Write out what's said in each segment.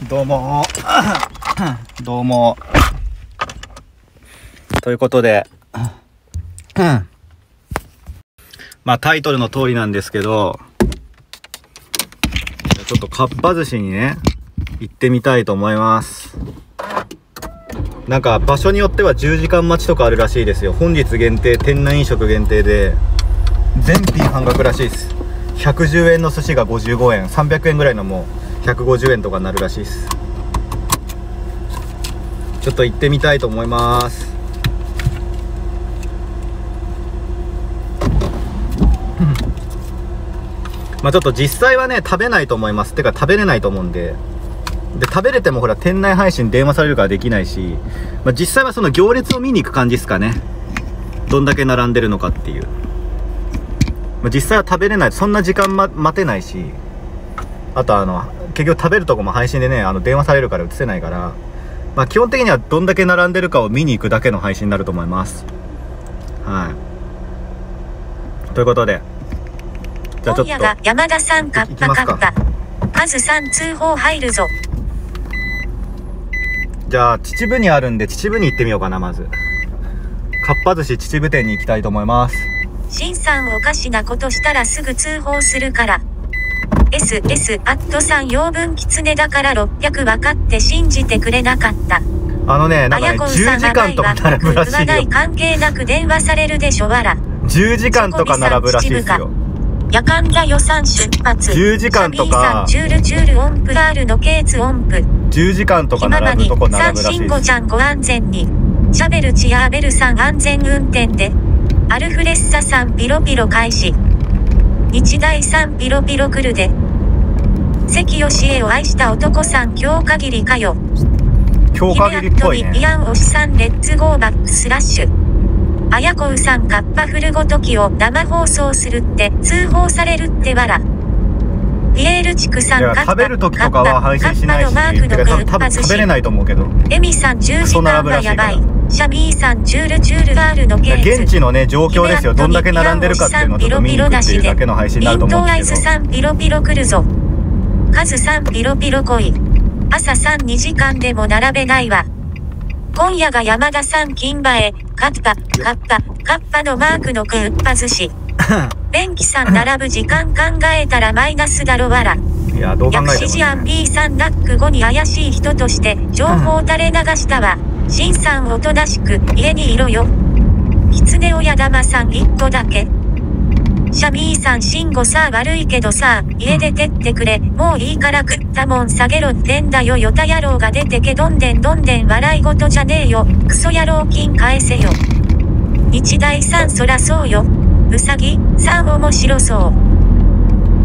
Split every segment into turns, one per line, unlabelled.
どうもどうもということでまあタイトルの通りなんですけど、ちょっとかっぱ寿司にね行ってみたいと思います。なんか場所によっては10時間待ちとかあるらしいですよ。本日限定、店内飲食限定で全品半額らしいです。110円の寿司が55円、300円ぐらいのも150円とかになるらしいです。ちょっと行ってみたいと思います。まあちょっと実際はね食べないと思います。てか食べれないと思うんで、食べれてもほら店内配信電話されるからできないし、まあ、実際はその行列を見に行く感じですかね。どんだけ並んでるのかっていう、まあ、実際は食べれない、そんな時間、待てないし、あと結局食べるとこも配信でね電話されるから映せないから、まあ基本的にはどんだけ並んでるかを見に行くだけの配信になると思います。はい、ということでじゃあちょっと
今夜が山田さんカッパカッパカズさん通報入るぞ。
じゃあ秩父にあるんで秩父に行ってみようかな。まずかっぱ寿司秩父店に行きたいと思います。
しんさんおかしなことしたらすぐ通報するから。SS アットさん養分キツネだから600分かって信じてくれなかった。
なんかね10時間とか並ぶらしいよ。
関係なく電話されるでしょわら。
10時間とか並ぶらしいですよ。
夜間が予算出発。
10時間とか。
チュールチュール音符 R のケーツ音符。
10時間とか並ぶとこ並ぶらしいです。
さんしんごちゃんご安全に。シャベルチアーベルさん安全運転で。アルフレッサさんピロピロ開始。日大さんピロピロ来るで。関吉恵を愛した男さん今日限りかよ。
今日限りっぽいね。
イアンおしさんレッツゴーバックスラッシュ。あやこうさんカッパフルごときを生放送するって通報されるってわら。ピエールチクさんカッパ
食べる時とかは配信しないし、多分食べれないと思うけど。
エミさん10時間はやばい。シャミーさんチュールチュール R のケース。
現地のね状況ですよ。どんだけ並んでるかっていうのをちょっと見に行くっていうだけの配信になると思うんですけど。
イントアイズさんピロピロ来るぞ。カズさんピロピロ来い。朝さん2時間でも並べないわ。今夜が山田さん金馬へ、カッパのマークのクッパ寿司。ベンキさん並ぶ時間考えたらマイナスだろわら。
いやどう考えてもね。
薬師寺庵 B さんラック後に怪しい人として情報垂れ流したわ。シンさんおとなしく家にいろよ。キツネ親玉さん1個だけ。シャミーさん慎吾さあ悪いけどさ家出てってくれ。もういいから食ったもん下げろってんだよ。ヨタ野郎が出てけどんでん笑い事じゃねえよ。クソ野郎金返せよ。日大さんそらそうよ。うさぎさん面白そう。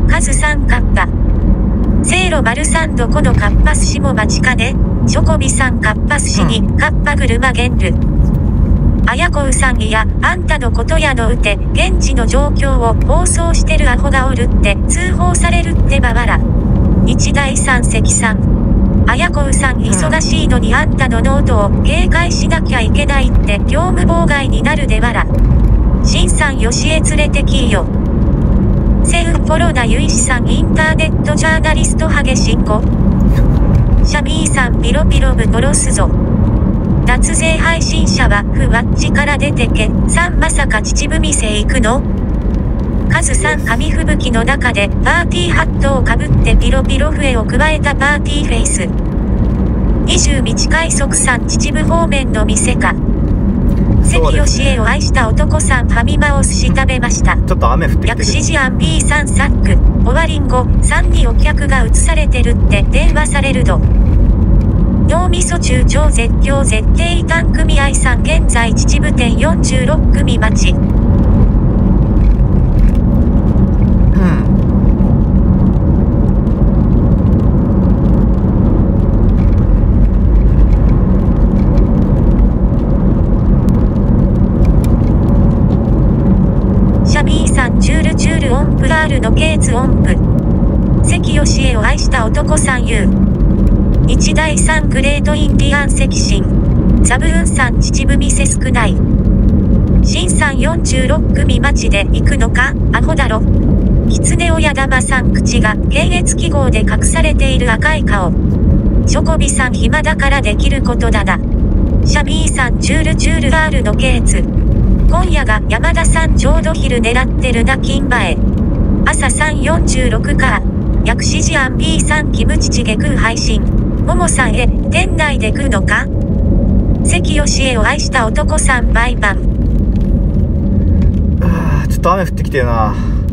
カズさんカッパ。せいろ丸さんどこのカッパ寿司も待ちかね。チョコビさんカッパ寿司にカッパ車ゲンル。あやこうさんいやあんたのことやのうて現地の状況を放送してるアホがおるって通報されるってばわら。日大さん関さん。あやこうさん忙しいのにあんたのノートを警戒しなきゃいけないって業務妨害になるでわら。しんさんよしえ連れてきいよ。セウコロナゆいしさんインターネットジャーナリストハゲシンコ。シャミーさんピロピロぶ殺すぞ。脱税配信者はふわっちから出てけ。さんまさか秩父店行くの。カズさん紙吹雪の中でパーティーハットをかぶってピロピロ笛を加えたパーティーフェイス。20日快速さん秩父方面の店か。関吉恵を愛した男さんファミマお寿司食べました。
ちょっと雨降ってきてる。
薬師寺庵 B さんサック終わりんごさんにお客が移されてるって電話されるど。脳みそ中超絶叫絶対異端組合さん現在秩父店46組待ち。シャミーさんチュールチュール音符 R のケーツ音符。関吉恵を愛した男さん言う。日大さんグレートインディアン関心。ザブーンさん秩父店少ない。シンさん46組待ちで行くのかアホだろ。キツネ親玉さん口が検閲記号で隠されている赤い顔。 ショコビさん暇だからできることだな。シャミーさんチュールチュール R のケーツ。今夜が山田さんちょうど昼狙ってるな金前。朝3:46か。薬師寺アン B さんキムチチゲ食う配信。ももさんへ、店内で食うのか？関吉恵を愛した男さん毎晩。
ちょっと雨降ってきてるな。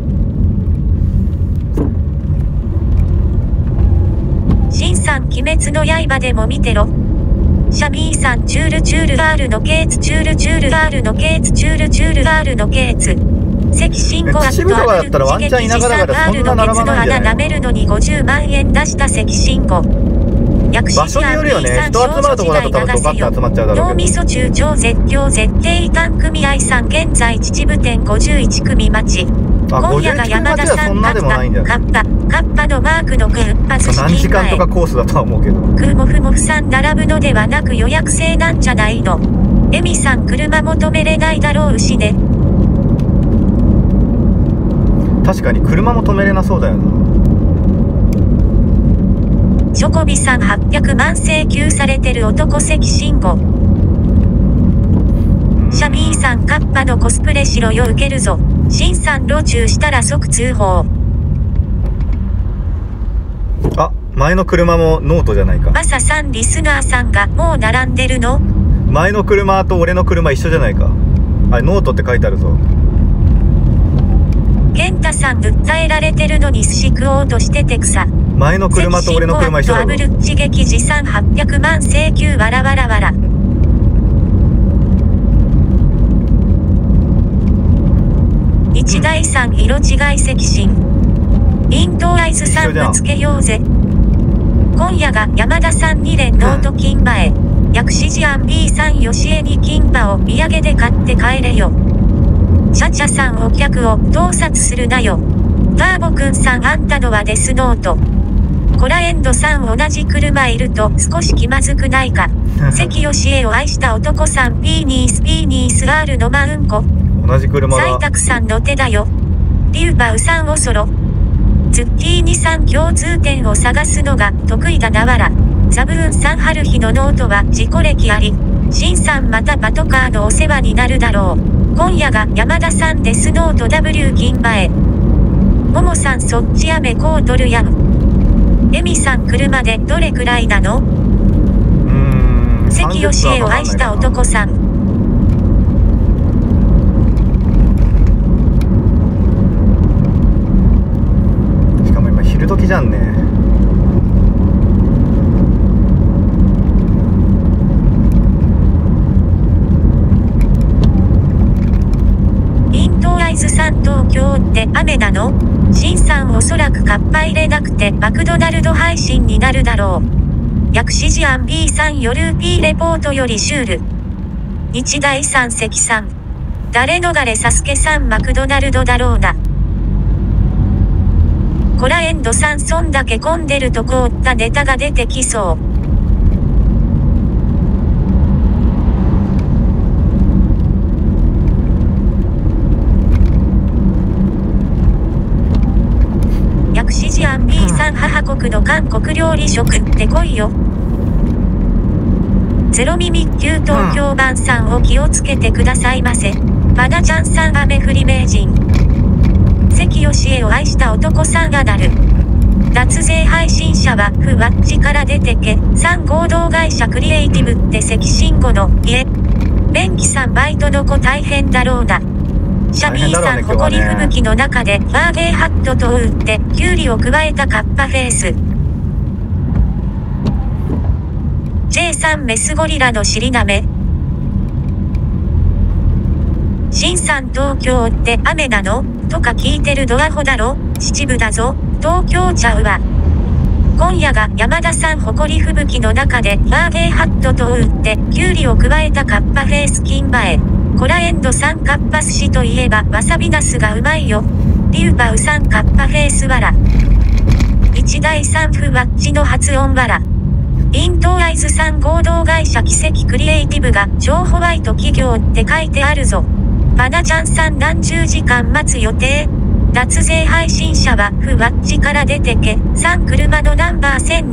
シンさん鬼滅の刃でも見てろ。シャミーさんチュールチュール R のケーツチュールチュール R のケーツチュールチュール R のケーツ。関慎吾アットアブルッチ劇時さん R のケツの穴舐めるのに50万円出した関慎吾。薬師寺アン B さん少女時代流せよ。脳みそ中超絶叫絶対単組合さん現在秩父店51組待ち。今夜が山田さんカッパのマークのクーパス式前。
何時間とかコースだとは思うけど。
クーモフモフさん並ぶのではなく予約制なんじゃないの。エミさん車求めれないだろうしね。
確かに車も止めれなそうだよな。
ショコビさん800万請求されてる男関慎吾。シャミーさんカッパのコスプレしろよ受けるぞ。シンさん路中したら即通報。
あ、前の車もノートじゃないか。
マサさんリスナーさんがもう並んでるの？
前の車と俺の車一緒じゃないか。あれノートって書いてあるぞ。
ケンタさん訴えられてるのに寿司食おうとしてて草。
前の車と俺の車一緒だぞ。
アブルッチ劇時さん800万請求わらわらわら。日大さん色違い赤心。イントアイズさんぶつけようぜ。今夜が山田さん2連ノート金前。薬師寺アン B さん吉江に金馬を土産で買って帰れよ。チャチャさんお客を盗撮するなよ。ターボくんさんあんたのはデスノート。コラエンドさん同じ車いると少し気まずくないか。関吉江を愛した男さん P ニース R のマウンコ。
同じ車だ。
サイタクさんの手だよ。リュウバウさんおそろ。ズッキーニさん共通点を探すのが得意だなわら。ザブーンさん春日のノートは自己歴あり。シンさんまたパトカーのお世話になるだろう。今夜が山田さんデスノート W 金前。ももさんそっち雨こうとるやん。エミさん車でどれくらいなの？関吉江を愛した男さん。
しかも今昼時じゃんね。
イントアイズさん東京って雨なの？シンさんおそらくカッパ入れなくてマクドナルド配信になるだろう。薬師寺アン B さん夜 P レポートよりシュール。日大さん関さん。誰逃れサスケさんマクドナルドだろうな。コラエンドさんそんだけ混んでると凍ったネタが出てきそう。薬師寺アン B さん母国の韓国料理食ってこいよ。ゼロミミッキュー東京版さんを気をつけてくださいませ。バナちゃんさん雨降り名人。関吉江を愛した男さんがなる。脱税配信者はふわっちから出てけ。3合同会社クリエイティブって関慎吾の家。便器さんバイトの子大変だろうな。シャミーさんほこり吹雪の中でファーゲーハットと打ってキュウリを加えたカッパフェイス。J さんメスゴリラの尻なめ。シンさん東京って雨なのとか聞いてるドアホだろ。秩父だぞ。東京ちゃうわ。今夜が山田さんほこり吹雪の中でファーゲーハットと打ってキュウリを加えたカッパフェイス金前。コラエンドさんカッパ寿司といえばわさびナスがうまいよ。リュウバウさんカッパフェイスわら。一大さんふわっちの発音わら。イントアイズさん合同会社奇跡クリエイティブが超ホワイト企業って書いてあるぞ。バナちゃんさん何十時間待つ予定？ 脱税配信者はふわっちから出てけ。3車のナンバー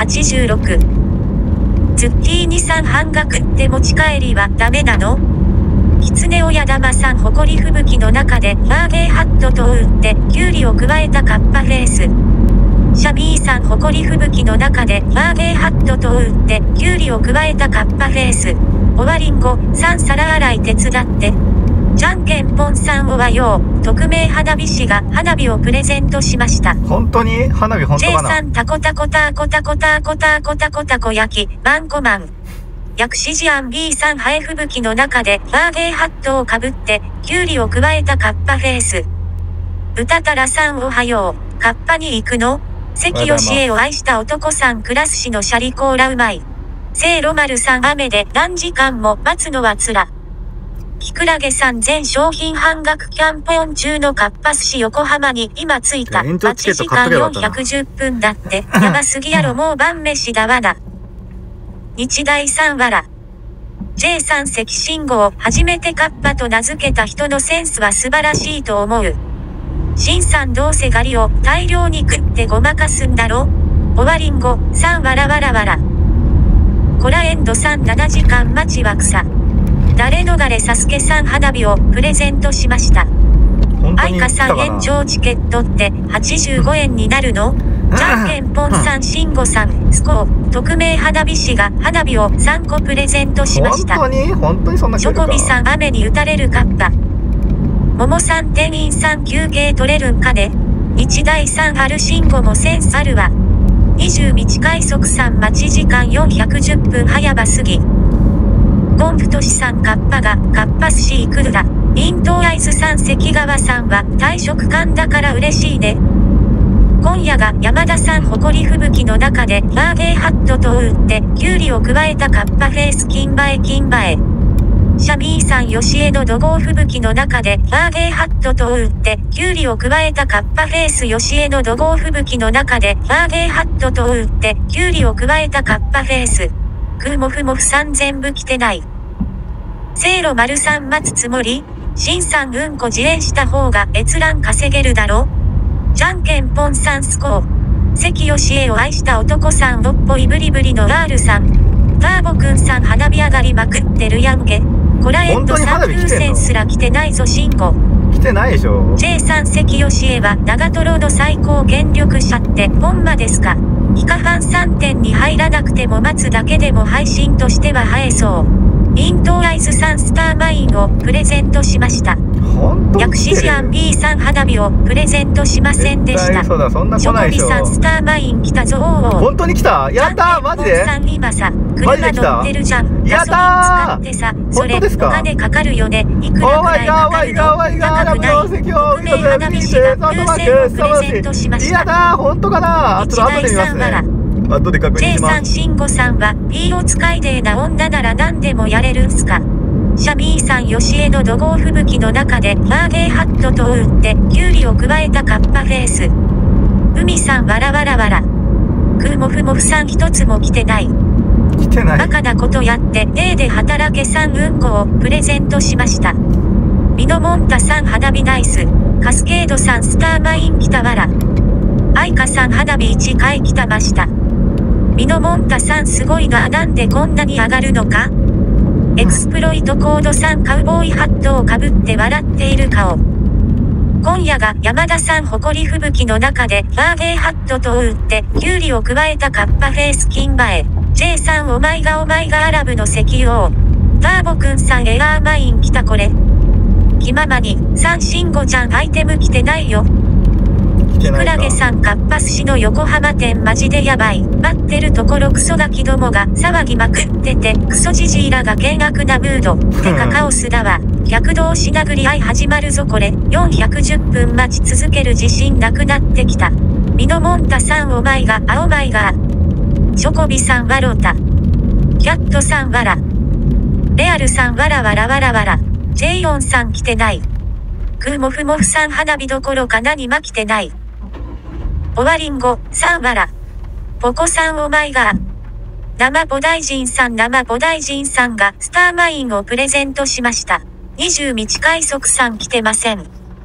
1286。ズッキーニさん半額って持ち帰りはダメなの？キツネ親玉さん誇り吹雪の中でバーゲーハットと打ってキュウリを加えたカッパフェイス。シャミーさん誇り吹雪の中でバーゲーハットと打ってキュウリを加えたカッパフェイス。おわりんごさん皿洗い手伝って。じゃんけんぽんさんおはよう。匿名花火師が花火をプレゼントしました。
本当に花火本当かな。
J さんタコタコタコタコタコタコタコタコ焼きマンコマン。薬師寺庵 B さんハエ吹雪の中でバーゲーハットをかぶってキュウリを加えたカッパフェイス。豚タラさんおはよう。カッパに行くの？関吉恵を愛した男さんクラス氏のシャリコーラうまい。聖ロマルさん雨で何時間も待つのはつら。キクラゲさん全商品半額キャンペーン中のカッパ寿司横浜に今着いた。8時間410分だって。やばすぎやろもう晩飯だわな。日大さんわら。J さん赤信号初めてカッパと名付けた人のセンスは素晴らしいと思う。シンさんどうせガリを大量に食ってごまかすんだろ。おわりんごさんわらわらわら。コラエンドさん7時間待ちは草。誰逃れサスケさん花火をプレゼントしました。アイカさん延長チケットって85円になるの？じゃんけんぽんさんしんごさんスコー匿名花火師が花火を3個プレゼントしました。
本当にそんな
チョコビさん雨に打たれるカッパ。ももさん店員さん休憩取れるんかね。日大さん春信号もセンスあるわ。20日快速さん待ち時間410分早場すぎ。ゴンプトシさんカッパがカッパ寿司いくら。イントアイズさん関川さんは退職感だから嬉しいね。今夜が山田さん誇り吹雪の中でバーゲーハットと打ってキュウリを加えたカッパフェイス金映え金映え。シャミーさん吉江の怒号吹雪の中でバーゲーハットと打ってキュウリを加えたカッパフェイス吉江の怒号吹雪の中でバーゲーハットと打ってキュウリを加えたカッパフェイス。クーモフモフさん全部来てない。せいろ丸さん待つつもり？シンさんうんこ自演した方が閲覧稼げるだろ？じゃんけんぽんさんスコー。関吉恵を愛した男さんおっぽいブリブリの R さん。ターボくんさん花火上がりまくってるやんけ。コラエンドさん風船すら来てないぞシンゴ。
来てないでしょ。
J さん関吉恵は長瀞の最高原力車ってほんまですか？ヒカファン3点に入らなくても待つだけでも配信としては映えそう。イントアイズさんスターマインをプレゼントしました。薬師寺庵 B さん花火をプレゼントしませんでした。
そうだそんな来
チョ
ないでしょ。
コビさんスターマイン来たぞ。
本当に来た。やったーマジで。
さん今さ車乗ってるじゃん。
やったー。
ガソリン使ってさそれお金かかるよね。いくらくらいかかるの？高くない。匿名花火師が風船をプレゼントしました。
やったー本当かな。ちょっと後で見ますね。後で確認します。 J さんしんごさんは P を使いでーな女なら何でもやれるんすか？シャミーさん吉江の怒号吹雪の中でバーゲーハットと打ってキュウリを加えたカッパフェイス。海さんわらわらわら。クーモフモフさん一つも来てない。 来てない。
バカなことやって A で働けさんうんこをプレゼントしました。ミノモンタさん花火ナイス。カスケードさんスターマイン来たわら。アイカさん花火1回来たました。ミノモンタさんすごいがなんでこんなに上がるのか？エクスプロイトコードさんカウボーイハットをかぶって笑っている顔。今夜が山田さん誇り吹雪の中でバーゲーハットと打ってキュウリを加えたカッパフェイス金映え。J さんお前がアラブの石油王。ターボくんさんエアーマイン来たこれ。気ままにさんしんごちゃんアイテム来てないよ。キクラゲさんカッパ寿司の横浜店マジでやばい。待ってるところクソガキどもが騒ぎまくっててクソジジイらが険悪なムード。てかカオスだわ。逆同士殴り合い始まるぞこれ。410分待ち続ける自信なくなってきた。ミノモンタさんお前が青前が。チョコビさんわろた。キャットさんわら。レアルさんわらわらわらわら。J4 さん来てない。クーモフモフさん花火どころか何も来てない。おわりんごさんわら。ポコさんお前が。生ポ大臣さんがスターマインをプレゼントしました。20日快速さん来てません。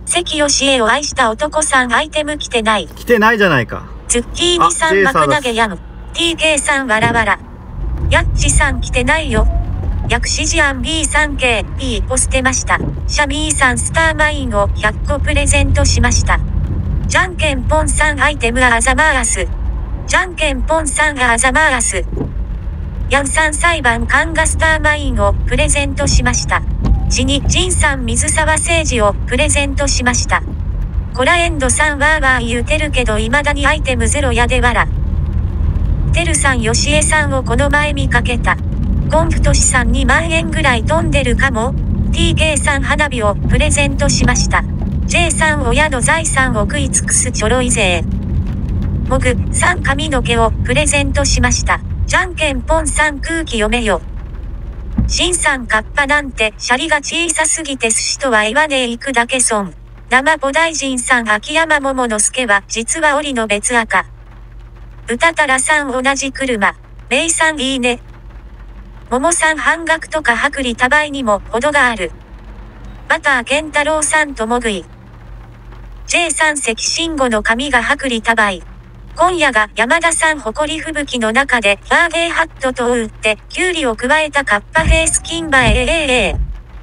関義恵を愛した男さんアイテム来てない。
来てないじゃないか。
ズッキーニさん幕投げやむ。TK さんわらわら。ヤッチさん来てないよ。薬師寺アン B3K P を捨てました。シャミーさんスターマインを100個プレゼントしました。じゃんけんぽんさんアイテムアザマース。じゃんけんぽんさんアザマース。ヤンさん裁判官がスターマインをプレゼントしました。ジニジンさん水沢誠治をプレゼントしました。コラエンドさんワーワー言うてるけど未だにアイテムゼロやでわら。てるさんよしえさんをこの前見かけた。コンフトシさん2万円ぐらい飛んでるかも。TK さん花火をプレゼントしました。J さん親の財産を食い尽くすちょろいぜ。モグさん髪の毛をプレゼントしました。じゃんけんぽんさん空気読めよ。シンさんカッパなんてシャリが小さすぎて寿司とは言わねえ行くだけ損。生ポ大臣さん秋山桃之助は実は檻の別赤。歌たらさん同じ車。メイさんいいね。桃さん半額とか薄利多売にも程がある。バター健太郎さんともぐい。J さん関慎吾の髪が薄利多売。今夜が山田さん誇り吹雪の中でバーゲーハットと打ってキュウリを加えたカッパフェイスキンバエ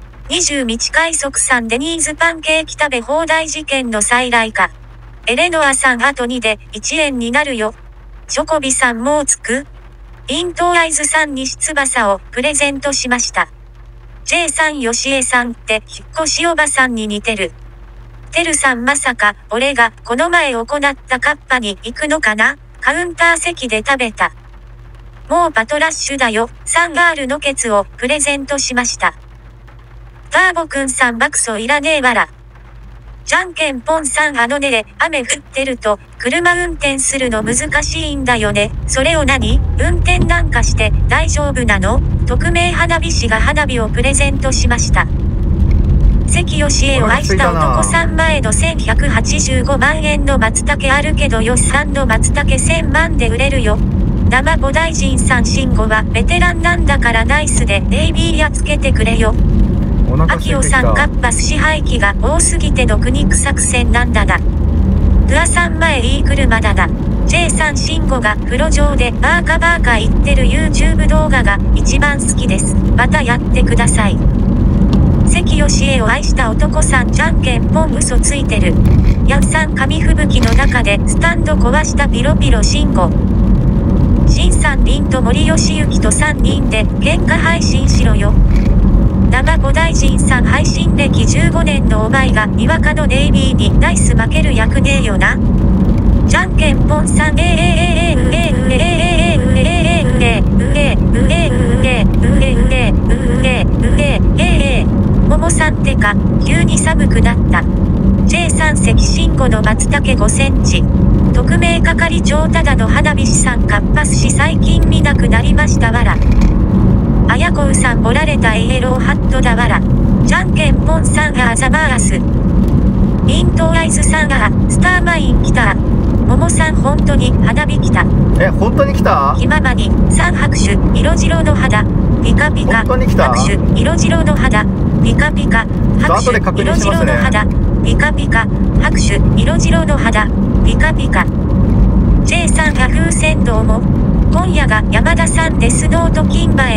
20日快速さんデニーズパンケーキ食べ放題事件の再来か。エレノアさんあと2で1円になるよ。チョコビさんもうつく？イントーアイズさんに翼をプレゼントしました。J さんよしえさんって引っ越しおばさんに似てる。てるさんまさか俺がこの前行ったカッパに行くのかな？カウンター席で食べた。もうパトラッシュだよ。サンガールのケツをプレゼントしました。ターボくんさん爆走いらねえわら。じゃんけんぽんさんね雨降ってると車運転するの難しいんだよね。それを何？運転なんかして大丈夫なの？匿名花火師が花火をプレゼントしました。関義恵を愛した男さん前の1185万円の松茸あるけどよしさんの松茸1000万で売れるよ。生ポ大臣さん慎吾はベテランなんだからナイスで AB やつけてくれよ。秋代さんカッパ寿司廃棄が多すぎての苦肉作戦なんだな。ドゥアさん前いい車だな。J さん慎吾が風呂上でバーカバーカ言ってる YouTube 動画が一番好きです。またやってください。関義恵を愛した男さんじゃんけんぽん嘘ついてる。ヤンさん紙吹雪の中でスタンド壊したピロピロ慎吾。シンさん凛と森義行と3人で喧嘩配信しろよ。生ポ大臣さん配信歴15年のお前がにわかのネイビーにナイス負ける役ねえよな。じゃんけんぽんさんももさんてか急に寒くなった。 J さん関慎吾の松茸5センチ。特命係長ただの花火師さんカッパ寿司最近見なくなりましたわら。あやこうさん盛られたエエローハットだわら。じゃんけんぽんさんがあざまーす。イントーアイズさんがスターマイン来た。ももさん本当に花火来た。
本当に来た？
ひままに3拍手色白の肌ピカピカ。
本当に来た？
拍手色白の肌ピカピカ。拍手色白の肌ピカピカ。拍手色白の肌ピカピカ。 J さんが風船どうも。今夜が山田さんでスノート金馬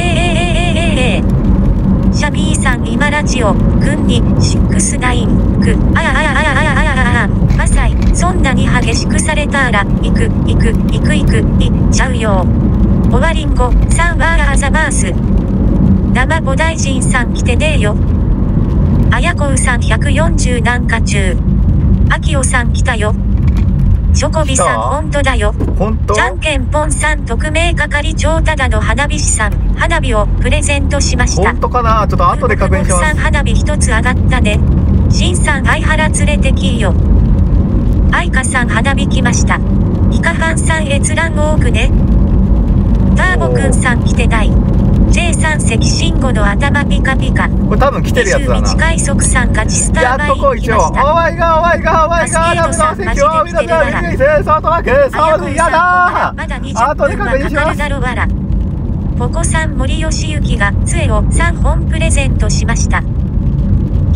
シャミーさん今ラジオ軍に69くあやあやあやあやあやあやマサイそんなに激しくされたら行くいっちゃうよ。終わりんごさんはあざまーす。生ポ大臣さん来てねえよ。あやこうさん140なんか中。あきおさん来たよ。チョコビさん本当だよ。じゃんけんぽんさん特命係長ただの花火師さん花火をプレゼントしました。
本当かな？ちょっと後で確認します。
さん花火一つ上がったね。しんさん相原連れてきいよ。あいかさん花火来ました。ヒカファンさん閲覧多くね。ターボくんさん来てない。J さん関慎吾の頭ピカピカ。
これ多分来てるやつだな。
20日快速さんがチスターバイン来ました。
お前がラブの席を見たらびっくりせーそうとなくそうで嫌だ。
まだ20分はかかるだろわら。ポコさん森義行が杖を3本プレゼントしました。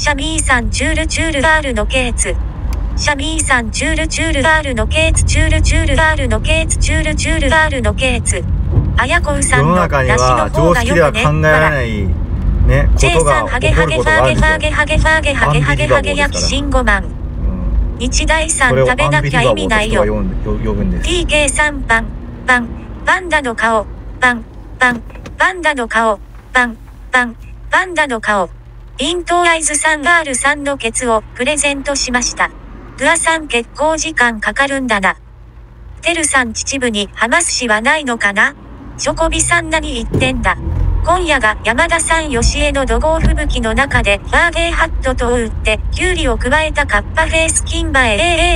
シャミーさんチュールチュール R のケーツ。シャミーさんチュールチュール R のケーツチュールチュール R のケーツチュールチュール R のケーツ。あやこうさんの
世の中に
出しの
は
方が
常識では
よくね。
考えられないね、こ
J
とが
さんハゲ
起こる
ハゲファ
ことがあるんですよ。
ゲファゲハゲファゲハゲハゲハゲ焼きしんごまん。日大さん
それを
食べなきゃ意味ないよ。
アンビリバボーと人は呼ぶんです。
TK さんパン、パン、パンダの顔、パン、パン、パンダの顔、パン、パン、パンダの顔。イントーアイズさんガールさんのケツをプレゼントしました。グアさん結構時間かかるんだな。テルさん秩父にハマス氏はないのかな。チョコビさん何言ってんだ。今夜が山田さん吉江の怒号吹雪の中でバーゲーハットとを打ってキュウリを加えたカッパフェイス金馬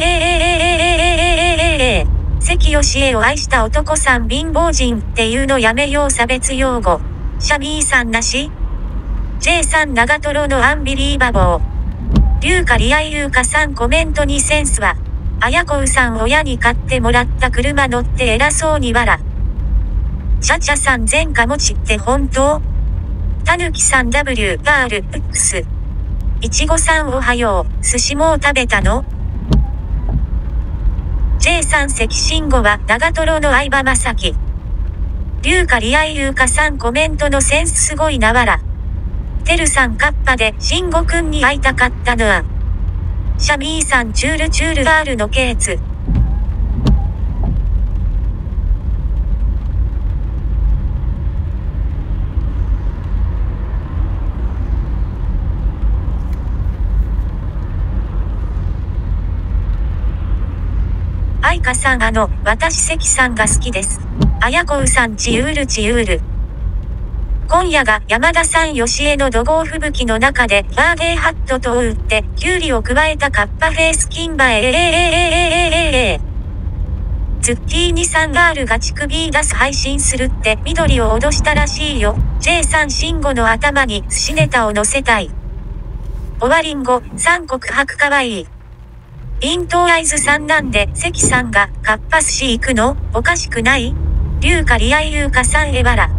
へ関吉江を愛した男さん貧乏人っていうのやめよう差別用語。シャミーさんなし J さん長瀞のアンビリーバボー。龍華リアイユーカさんコメントにセンスは。あやこうさん親に買ってもらった車乗って偉そうに笑。チャチャさん前科持ちって本当？たぬきさん W ガール X。いちごさんおはよう。寿司もう食べたの？ J さん関慎吾は長瀞の相葉雅紀。龍華リアイユーカさんコメントのセンスすごいなわら。てるさんカッパで慎吾くんに会いたかったのは。シャミーさんチュールチュール R のケーツ。愛花さん私関さんが好きです。あやこうさんチユールチユール。今夜が山田さん吉江の怒号吹雪の中でバーゲーハットとを打ってキュウリを加えたカッパフェイス金馬へズッキーニさんガールが乳首出す配信するって緑を脅したらしいよ。J さん慎吾の頭に寿司ネタを乗せたい。終わりんご三告白かわいい。イントーアイズさんなんで関さんがカッパ寿司行くのおかしくない？龍華リアイユーカさんへわら。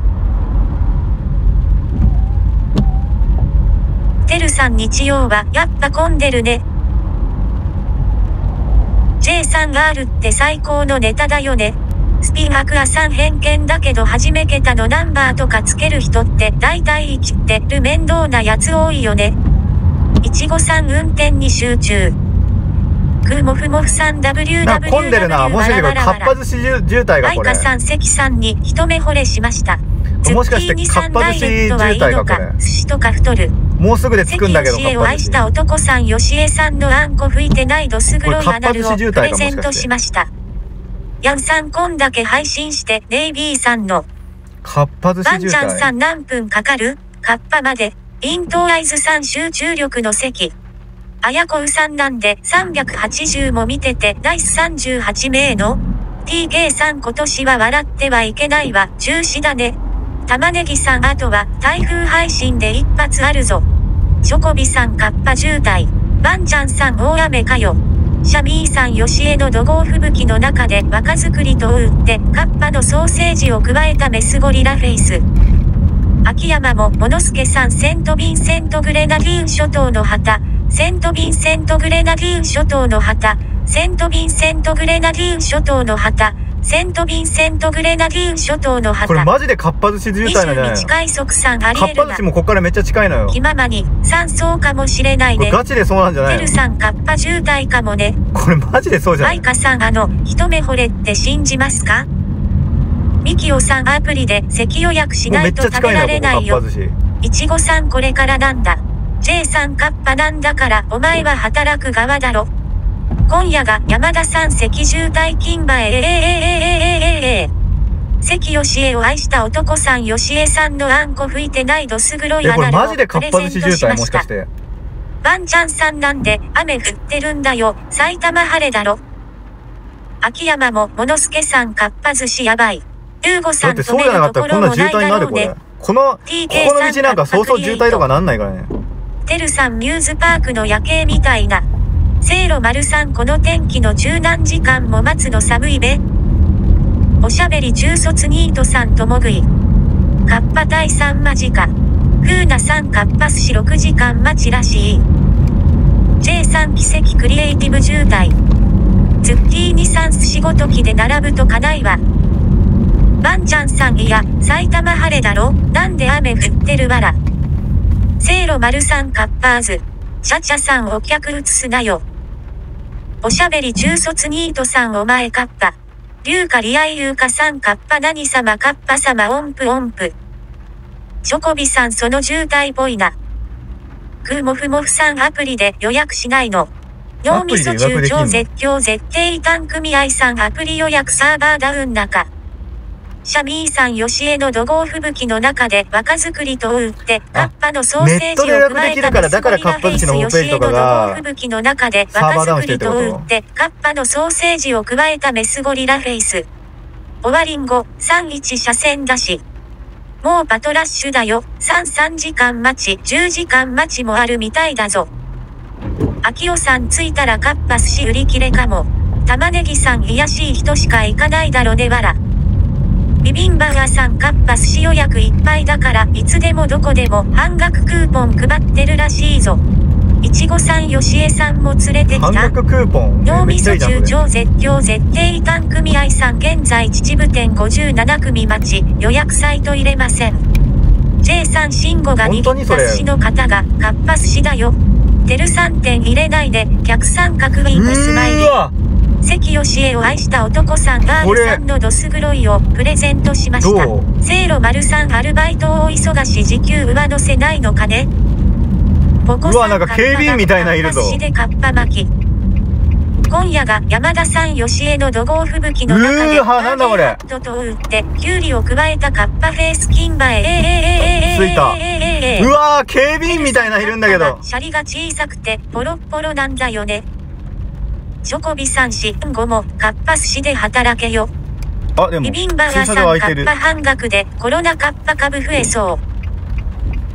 てるさん日曜はやっぱ混んでるね。J さんガールって最高のネタだよね。スピンアクアさん偏見だけど初め桁のナンバーとかつける人って大体生きてる面倒なやつ多いよね。いちごさん運転に集中。くもふもふさん WW
混んでるな。もしかしてかっぱ寿司渋滞がこれ。
愛花さん関さんに一目惚れしました。
もしかしてかっぱ寿司渋滞がこれ。
寿司とか太る。
もうすぐで着くんだけど。
関吉江を愛した男さん吉江さんのあんこ吹いてないどす黒いアナルをプレゼントしました。ヤンさんこんだけ配信してネイビーさんの
かっぱ寿司渋滞。
バンちゃんさん何分かかる？カッパまで。イントーアイズさん集中力の席。あやこうさんなんで380も見ててナイス38名の TK さん今年は笑ってはいけないわ中止だね。玉ねぎさんあとは台風配信で一発あるぞ。チョコビさんカッパ渋滞。バンちゃんさん大雨かよ。シャミーさん吉江の怒号吹雪の中で若作りと打ってカッパのソーセージを加えたメスゴリラフェイス。秋山もモノスケさんセントヴィンセントグレナディーン諸島の旗。セントヴィンセントグレナディーン諸島の旗。セントヴィンセントグレナディーン諸島の旗。セントヴィンセントグレナディーン諸島の旗。
これマジでかっぱ寿司渋滞なんじゃないの？
22快速さんあり
かっ
えるな。
ぱ寿司もこっからめっちゃ近いのよ。
気ままに山荘かもしれないね。
これガチでそうなんじゃないの？
てるさんカッパ渋滞かもね。
これマジでそうじゃない？
愛花さん一目惚れって信じますか？ミキオさんアプリで席予約しないと食べられないよ。いちごさんこれからなんだ。J さんカッパなんだからお前は働く側だろ。今夜が山田さん関渋滞金馬へ関吉江を愛した男さん吉江さんのあんこ吹いてないどす黒いアナルをプレゼントしました。バンちゃんさんなんで雨降ってるんだよ。埼玉晴れだろ。秋山もモノスケさんかっぱ寿司やばい。ユーゴさん止めるところもないだろうね。
この道なんかそうそう渋滞とかなんないからね。
てるさんミューズパークの夜景みたいな。せいろ丸さんこの天気の中何時間も待つの寒いべ。おしゃべり中卒ニートさんともぐい。カッパ隊さん間近。 クーナさんかっぱ寿司6時間待ちらしい。J さん奇跡クリエイティブ渋滞。ズッキーニさん寿司ごときで並ぶとかないわ。バンちゃんさんいや、埼玉晴れだろ、なんで雨降ってるわら。せいろ丸さんカッパーズ。シャチャさんお客移すなよ。おしゃべり中卒ニートさんお前カッパ。リュウカリアイユウカさんカッパ何様カッパ様音符音符。チョコビさんその渋滞ぽいな。クーモフモフさんアプリで予約しないの。脳みそ中超絶叫絶対単組合さんアプリ予約サーバーダウン中。シャミーさん吉江の怒号吹雪の中で若作りと打ってカッパのソーセージを加えたメスゴリラフェイス吉江の怒号吹雪の中で若作りと打ってカッパのソーセージを加えたメスゴリラフェイス。終わりんご31車線だし。もうパトラッシュだよ。3時間待ち10時間待ちもあるみたいだぞ。秋代さん着いたらカッパ寿司売り切れかも。玉ねぎさん癒やしい人しか行かないだろねわら。ビビンバーさんカッパ寿司予約いっぱいだからいつでもどこでも半額クーポン配ってるらしいぞ。いちごさん吉江さんも連れてきた。
半額クーポン
脳みそ中超絶叫絶対単組合さん現在秩父店57組待ち予約サイト入れません。J さん慎吾が握った寿司の方がカッパ寿司だよ。てる3点入れないで客さん確認スマイリー。関吉江を愛した男さんガールさんのドス黒いをプレゼントしました。せいろ丸さんアルバイト大忙し時給上乗せないのかね。ポコさんカッパがカッパ寿司でカッパ巻き。今夜が山田さん吉江の怒号吹雪の中でバーゲンハットと打ってキュウリを加えたカッパフェイス金馬へ。
ついた。うわー警備員みたいないるんだけど。
シャリが小さくてポロッポロなんだよね。チョコビさん慎吾もカッパ寿司で働けよ。
あでも
ビビンバーさんカッパ半額でコロナカッパ株増えそう。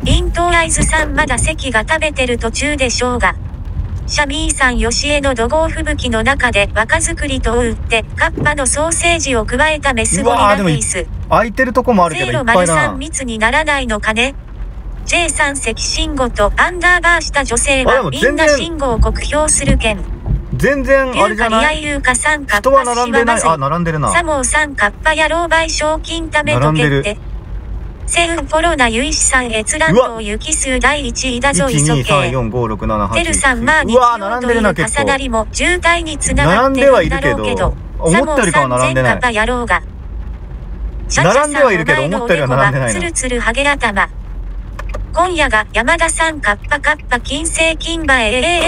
イントーアイズさんまだ席が食べてる途中でしょうが。シャミーさん吉江の怒号吹雪の中で若作りと打ってカッパのソーセージを加えたメスゴリラフェイス。
空いてるとこもあるけどいっぱいだな。
せいろ丸さん密にならないのかね。J さん関慎吾とアンダーバーした女性はみんな慎吾を酷評するけん。
全然あれじゃない。人は並んでない。あ並んでるな。
サモーさんカッパ野郎賠償金ためと決定。セウンコロナユイシさん閲覧と雪数第1位だぞ急げ。テルさんまあ日曜という重なりも渋滞につながってるんだろうけど。サモーさん全カッパ野郎が。シャチャさんお前のおでこはツルツルハゲ頭。今夜が山田さんカッパカッパ金星金馬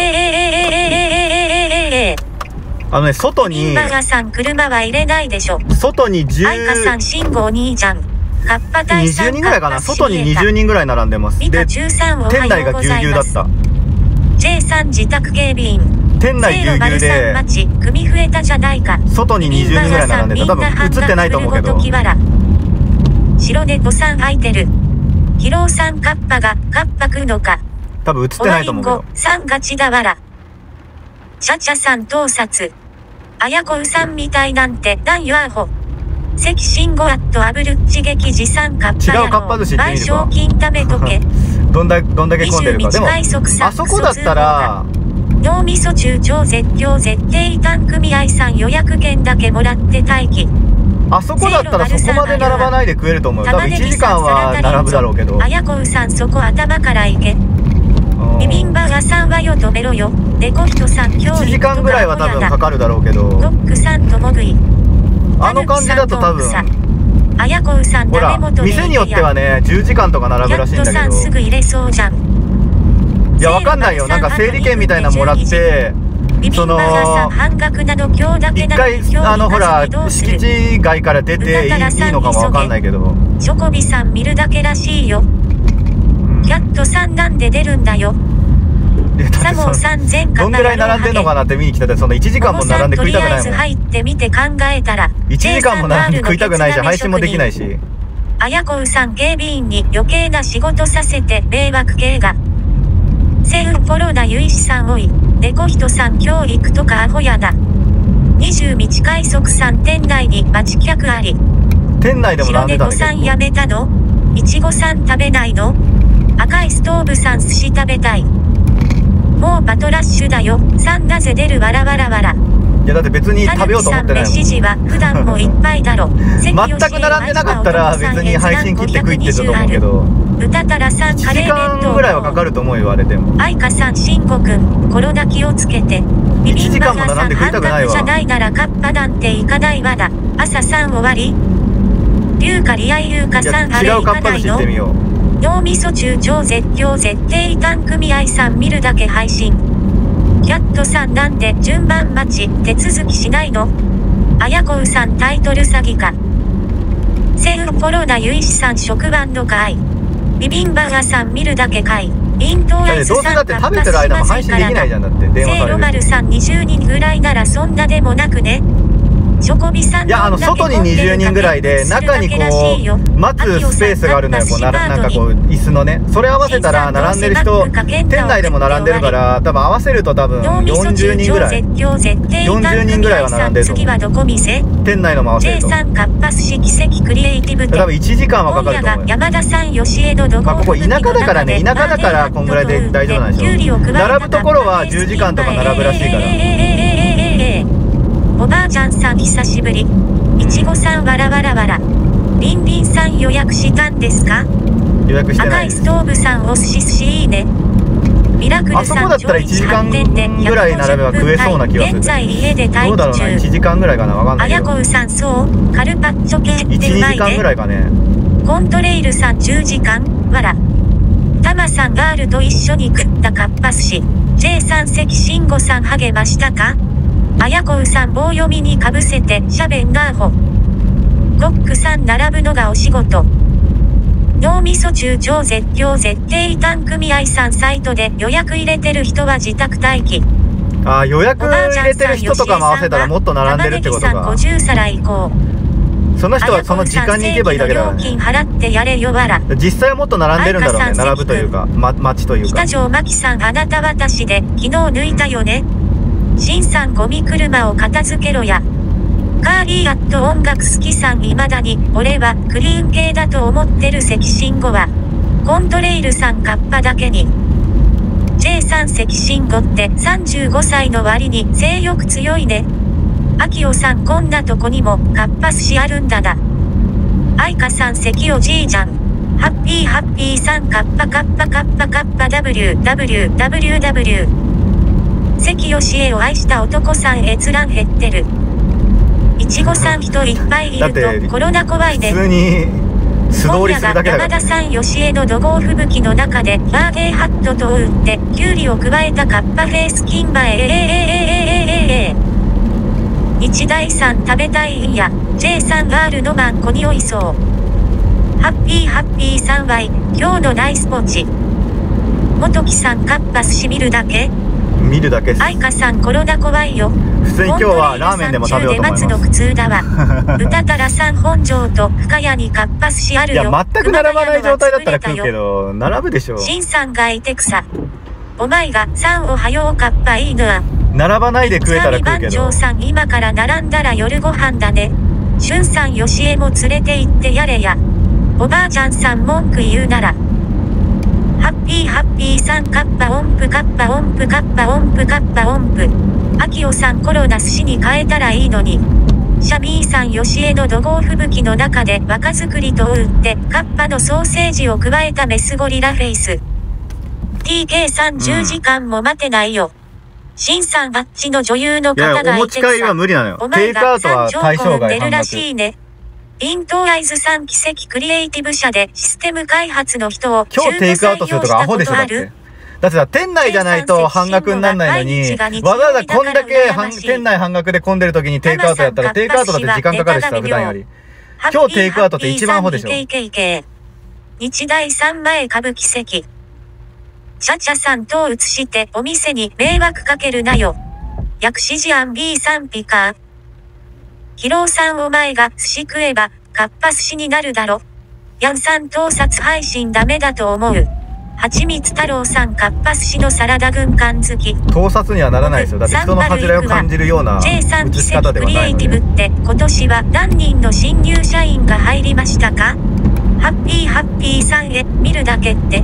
外に
ビンバガさん車は入れないでしょ。
外に
アイカさん信号兄ちゃんカッパ大さん
20人ぐらいかな。外に20人ぐらい並んでます。で
店
内がぎゅうぎゅうだった。
J さん自宅警備員
店内ぎゅうぎゅうで
組増えたじゃないか。
外に20人ぐらい並んでた。多分映ってないと思うけど。
白猫さん空いてる。ヒロウさんカッパがカッパ食うのか。
多分映ってないと思うけど。
さんガチだわら。シャチャさん盗撮。あやこうさんみたいなんてなんよアホ。関慎吾アットアブルッチ劇持参カッパ
違うカッパ寿司って見るか。
賠償金ためとけ。
どんだけ混んでるか。でもあそこだったら
脳みそ中超絶叫絶対単組合さん予約券だけもらって待機。
あそこだったらそこまで並ばないで食えると思うよ。多分1時間は並ぶだろうけど。
あやこうさんそこ頭からいけ。ビビンバガさんはよ止めろよ。デコ人さん今日
1時間ぐらいは多分かかるだろうけど。
ロックさんともぐい。
あの感じだと多分
あやこうさん
ほら店によってはね10時間とか並ぶらしいんだけど。
やっとさんすぐ入れそうじゃん。
いやわかんないよ。なんか整理券みたいなのもらってその一回ほら敷地外から出ていいのかもわかんないけど。
チョコビさん見るだけらしいよ。キャットさんなんで出るんだよ。サモーさん全
どんぐらい並んでんのかなって見に来たって。その1時間も並んで食いたくないもん。
とりあえず入ってみて考えたら
1時間も並んで食いたくないし配信もできないし。
あやこうさん警備員に余計な仕事させて迷惑系が。セウンコロナユイシさんおいデコ人さん今日行くとかアホやな。20道快速さん店内に待ち客あり。
店内でも並んでたんだけど。
白猫さんやめたの？いちごさん食べないの？ 赤いストーブさん寿司食べたい。もうパトラッシュだよ。さんなぜ出るわらわらわら。
いやだって別に食べようと思ってないもん。
飯時は普段もいっぱいだろ。
全く並んでなかったら別に配信切って食いってたと思うけど、
歌たらさんカレー弁
1時
当
間ぐらいはかかると思う、言われても。
愛花さん、慎吾くん、コロナ気をつけて。ビビンバガさん、半額じゃないならカッパなんて行かないわだ。朝さん終わり。龍かリアイ優香さん、あれ行かないの。脳みそ中超絶叫絶対タン組合さん見るだけ配信。キャットさんなんで順番待ち手続きしないの。あやこうさんタイトル詐欺か。セウコロナゆいしさん食バンドかい。ビビンバガさん見るだけかい。イントアイスさん
だって食べてる間も配信できないじゃん。だって電話される。
セイロマルさん20人ぐらいならそんなでもなくね。チョコビさん、
いや外に20人ぐらいで中にこう待つスペースがあるのよ。こうなんかこう椅子のね、それ合わせたら並んでる人店内でも並んでるから、多分合わせると多分40人ぐらい40人ぐらいは並んでると思う。店内のも合わせると多分1時間はかかると思うよ。まあここ田舎だからね、田舎だからこんぐらいで大丈夫なんでしょ。並ぶところは10時間とか並ぶらしいから。
おばあちゃんさん久しぶり。いちごさんわらわらわら。りんりんさん予約したんですか。
予約してない。
赤いストーブさんお寿司いいね。ミラクルさん
あそこだったら1時間ぐらい並べば食えそうな気がする。
現在家で待機中。
どうだろうな、1時間ぐらいかな、わかんないけど。
あやこうさんそうカルパッチョ系ってうまいね。
1、2時間ぐらいかね。
コントレイルさん10時間わら。タマさんガールと一緒に食ったかっぱ寿司。J さん関慎吾さん励ましたか。あやこうさん棒読みにかぶせてしゃべんガーホ。ゴックさん並ぶのがお仕事。脳みそ中超絶叫絶対タン組合さんサイトで予約入れてる人は自宅待機。
あ、予約入れてる人とかも合わせたらもっと並んでるってことか。
50皿行こう。
その人はその時間に行けばいいだけだからね。
料金払ってやれよわら。
実際はもっと並んでるんだろうね。並ぶというか、待ちというか。
北条真希さんあなた私で昨日抜いたよね。しんさんゴミ車を片付けろや。カーリーアット音楽好きさん未だに俺はクリーン系だと思ってる関慎吾は。コントレイルさんカッパだけに。J さん関慎吾って35歳の割に性欲強いね。あきおさんこんなとこにもカッパ寿司あるんだな。あいかさん関おじいちゃん。ハッピーさんカッパWWWW。関吉江を愛した男さん閲覧減ってる。いちごさん人いっぱいいるとコロナ怖いね。
普通に素通りするだけだから。
山田さん吉江の怒号吹雪の中でバーゲーハットと打ってキュウリを加えたカッパフェイスキンバ日大さん食べたいんや。 J さんガールのマンコにおいそう。ハッピーさんは今日のナイスポチ。元木さんカッパ寿司見るだけっす。愛花さんコロナ怖いよ。
普通に今日はラーメンでも食べようと思います。
待つの苦痛だわ。歌たらさん本庄と深谷にカッパ寿司あるよ。
いや全く並ばない状態だったら食うけど並ぶでしょ。
しんさんがいてくさ。お前がさんおはようカッパいいのは。
並ばないで食えたら食うけど。
番長さん今から並んだら夜ご飯だね。しゅんさんよしえも連れて行ってやれや。おばあちゃんさん文句言うなら。ハッピーさんカッパ音符あきおさんコロナ寿司に変えたらいいのに。シャミーさんよしえの怒号吹雪の中で若作りと打ってカッパのソーセージを加えたメスゴリラフェイス。 TK さん10時間も待てないよ。シンさんあっちの女優の方がいてさ。お持ち帰りは無理なのよ。テイクアウトは対象外半額。イントアイズさん奇跡クリエイティブ社でシステム開発の人を
今日テイクアウトするとかアホでしょ。だってさ、店内じゃないと半額にならないのに、わざわざこんだけ店内半額で混んでる時にテイクアウトやったらテイクアウトだって時間かかるしさ、普段より。今日テイクアウトって一番アホでしょ。
日大さん前歌舞伎席。シャチャさんと映してお店に迷惑かけるなよ。薬師寺アン B さんピカー。ヒローさんお前が寿司食えばカッパ寿司になるだろ。ヤンさん盗撮配信ダメだと思う。はちみつ太郎さんカッパ寿司のサラダ軍艦好き。
盗撮にはならないですよ。だって人の恥じらいを感じるような
J さん奇跡クリエイティブって今年は何人の新入社員が入りましたか。ハッピーさんへ見るだけって。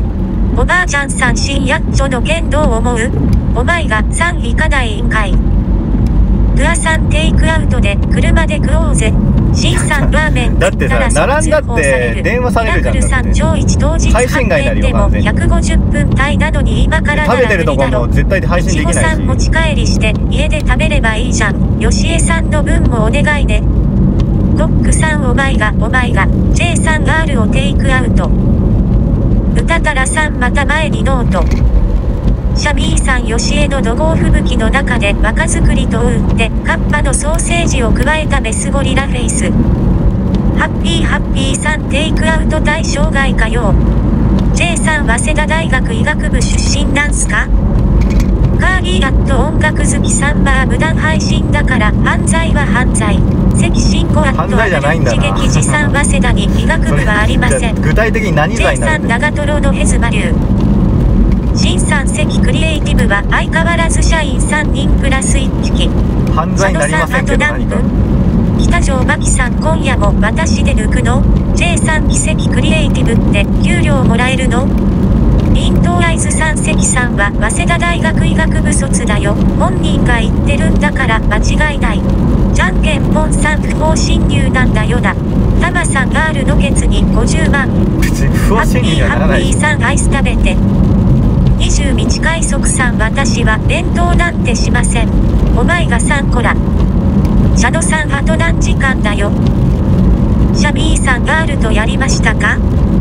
おばあちゃんさん深夜っちょの件どう思う？お前が3行かないんかい。グアさんテイクアウトで車で食おうぜ。シンさんラーメン
だってさ、並んだって電話されるじゃん。
ミラクルさん超一当日発見でも150分帯なのに今からなら無理だろ。
食べてるとこも絶対配信できないし。
さん持ち帰りして家で食べればいいじゃん。よしえさんの分もお願いね。コックさんお前が J さん R をテイクアウト。歌たらさんまた前にノート。シャミーさんよしえの怒号吹雪の中で若作りと打ってカッパのソーセージを加えたメスゴリラフェイス。ハッピーさんテイクアウト対象外かよ。J さん早稲田大学医学部出身なんすか？カーギーアット音楽好きさんまあ無断配信だから犯罪は犯罪。関信吾アットアルチ劇自産早稲田に医学部はありません。
具体的に何罪になる？
J さん長瀞のヘズマ流。新三関クリエイティブは相変わらず社員3人プラス1匹。
犯罪になりませんけど何か。
北条真希さん今夜も私で抜くの？ J さん奇跡クリエイティブって給料もらえるの？イントーアイズさん関さんは早稲田大学医学部卒だよ。本人が言ってるんだから間違いない。じゃんけんぽんさん不法侵入なんだよだ。タマさん R のケツに50万。ハッピーさんアイス食べて。20日快速さん私は弁当なんてしません。お前が3個ら。シャドさんあと何時間だよ。シャミーさん R とやりましたか？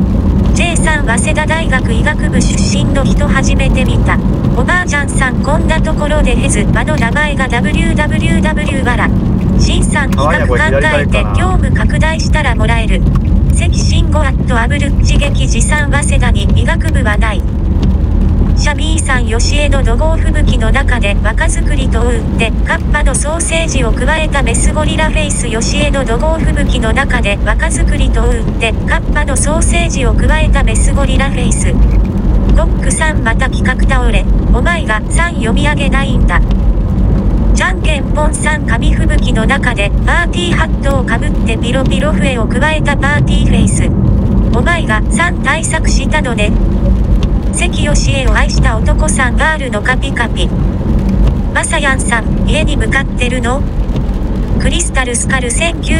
J さん早稲田大学医学部出身の人初めて見た。おばあちゃんさんこんなところでヘズマの名前が WWW わら。シンさん企画考えて業務拡大したらもらえる。関信吾アットアブルッチ劇自産早稲田に医学部はない。シャミーさんよしえの怒号吹雪の中で若作りと打ってカッパのソーセージを加えたメスゴリラフェイスよしえの怒号吹雪の中で若作りと打ってカッパのソーセージを加えたメスゴリラフェイス。コックさんまた企画倒れ。お前が3読み上げないんだ。じゃんけんぽんさん紙吹雪の中でパーティーハットをかぶってピロピロ笛を加えたパーティーフェイス。お前が3対策したのね。関よしえを愛した男さん R のカピカピ。まさやんさん家に向かってるの？クリスタルスカル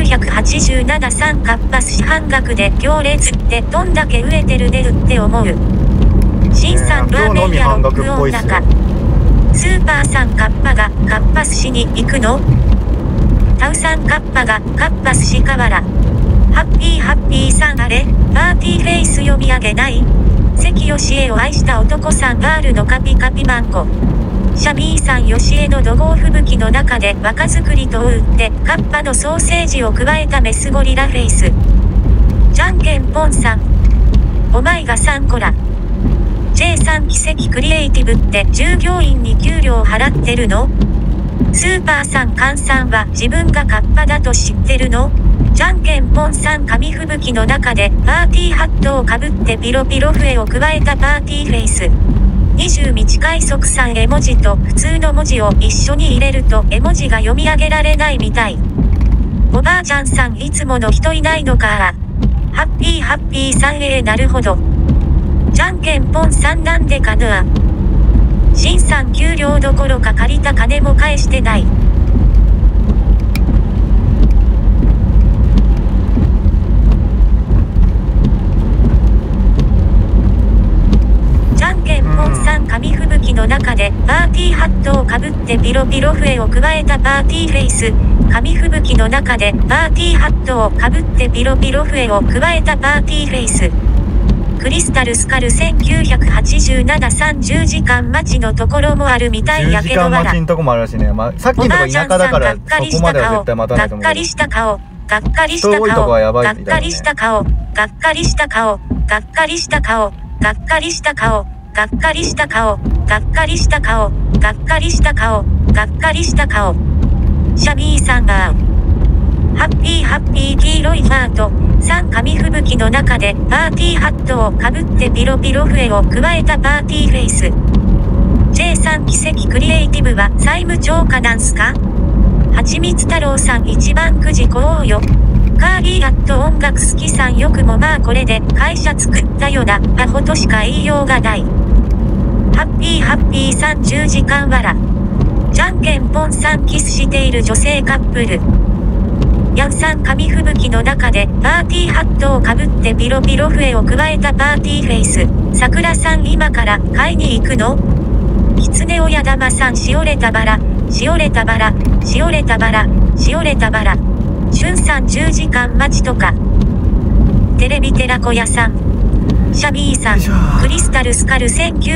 1987さんカッパ市半額で行列ってどんだけ売れてるねるって思う。シンさんラーメン屋ロックオン中。スーパーさんカッパがカッパ寿司に行くの？タウさんカッパがカッパ寿司河原。ハッピーさんあれパーティーフェイス読み上げない？関よしえを愛した男さん R のカピカピマンコ。シャミーさんよしえの怒号吹雪の中で若作りと打ってカッパのソーセージを加えたメスゴリラフェイス。じゃんけんぽんさんお前が3個ら。J さん奇跡クリエイティブって従業員に給料払ってるの？スーパーさんカンさんは自分がカッパだと知ってるの？じゃんけんぽんさん紙吹雪の中でパーティーハットをかぶってピロピロ笛を加えたパーティーフェイス。20日快速さん絵文字と普通の文字を一緒に入れると絵文字が読み上げられないみたい。おばあちゃんさんいつもの人いないのか。ハッピーさんなるほど。じゃんけんぽんさんなんでかな。しんさん給料どころか借りた金も返してない。じゃんけんぽんさん紙吹雪の中でパーティーハットをかぶってピロピロ笛を加えたパーティーフェイス。紙吹雪の中でパーティーハットをかぶってピロピロ笛を加えたパーティーフェイス。クリスタルスカル1987 30時間待ちのところもあるみたいやけどわら。
10時間待ちのとこもあるらしいね。まあ、さっきのとこ田舎だからそこまでは絶対待たないと思う。
がっかりした顔、がっかりした顔、がっかりした顔、がっかりした顔、がっかりした顔、がっかりした顔、がっかりした顔、がっかりした顔、がっかりした顔、がっかりした顔。シャミーさんがハッピー黄色いハート。3紙吹雪の中でパーティーハットをかぶってピロピロ笛を加えたパーティーフェイス。J さん奇跡クリエイティブは債務超過なんすか？はちみつ太郎さん一番くじこおうよ。 カーリーアット音楽好きさんよくもまあこれで会社作ったよな、アホとしか言いようがない。ハッピー30時間わら。じゃんけんぽんさんキスしている女性カップル。ヤンさん紙吹雪の中でパーティーハットをかぶってピロピロ笛を加えたパーティーフェイス。さくらさん今から買いに行くの？きつねおやだまさんしおれたバラ、しおれたバラ、しおれたバラ、しおれたバラ。しゅんさん10時間待ちとか。テレビ寺子屋さん。シャミーさん、クリスタルスカル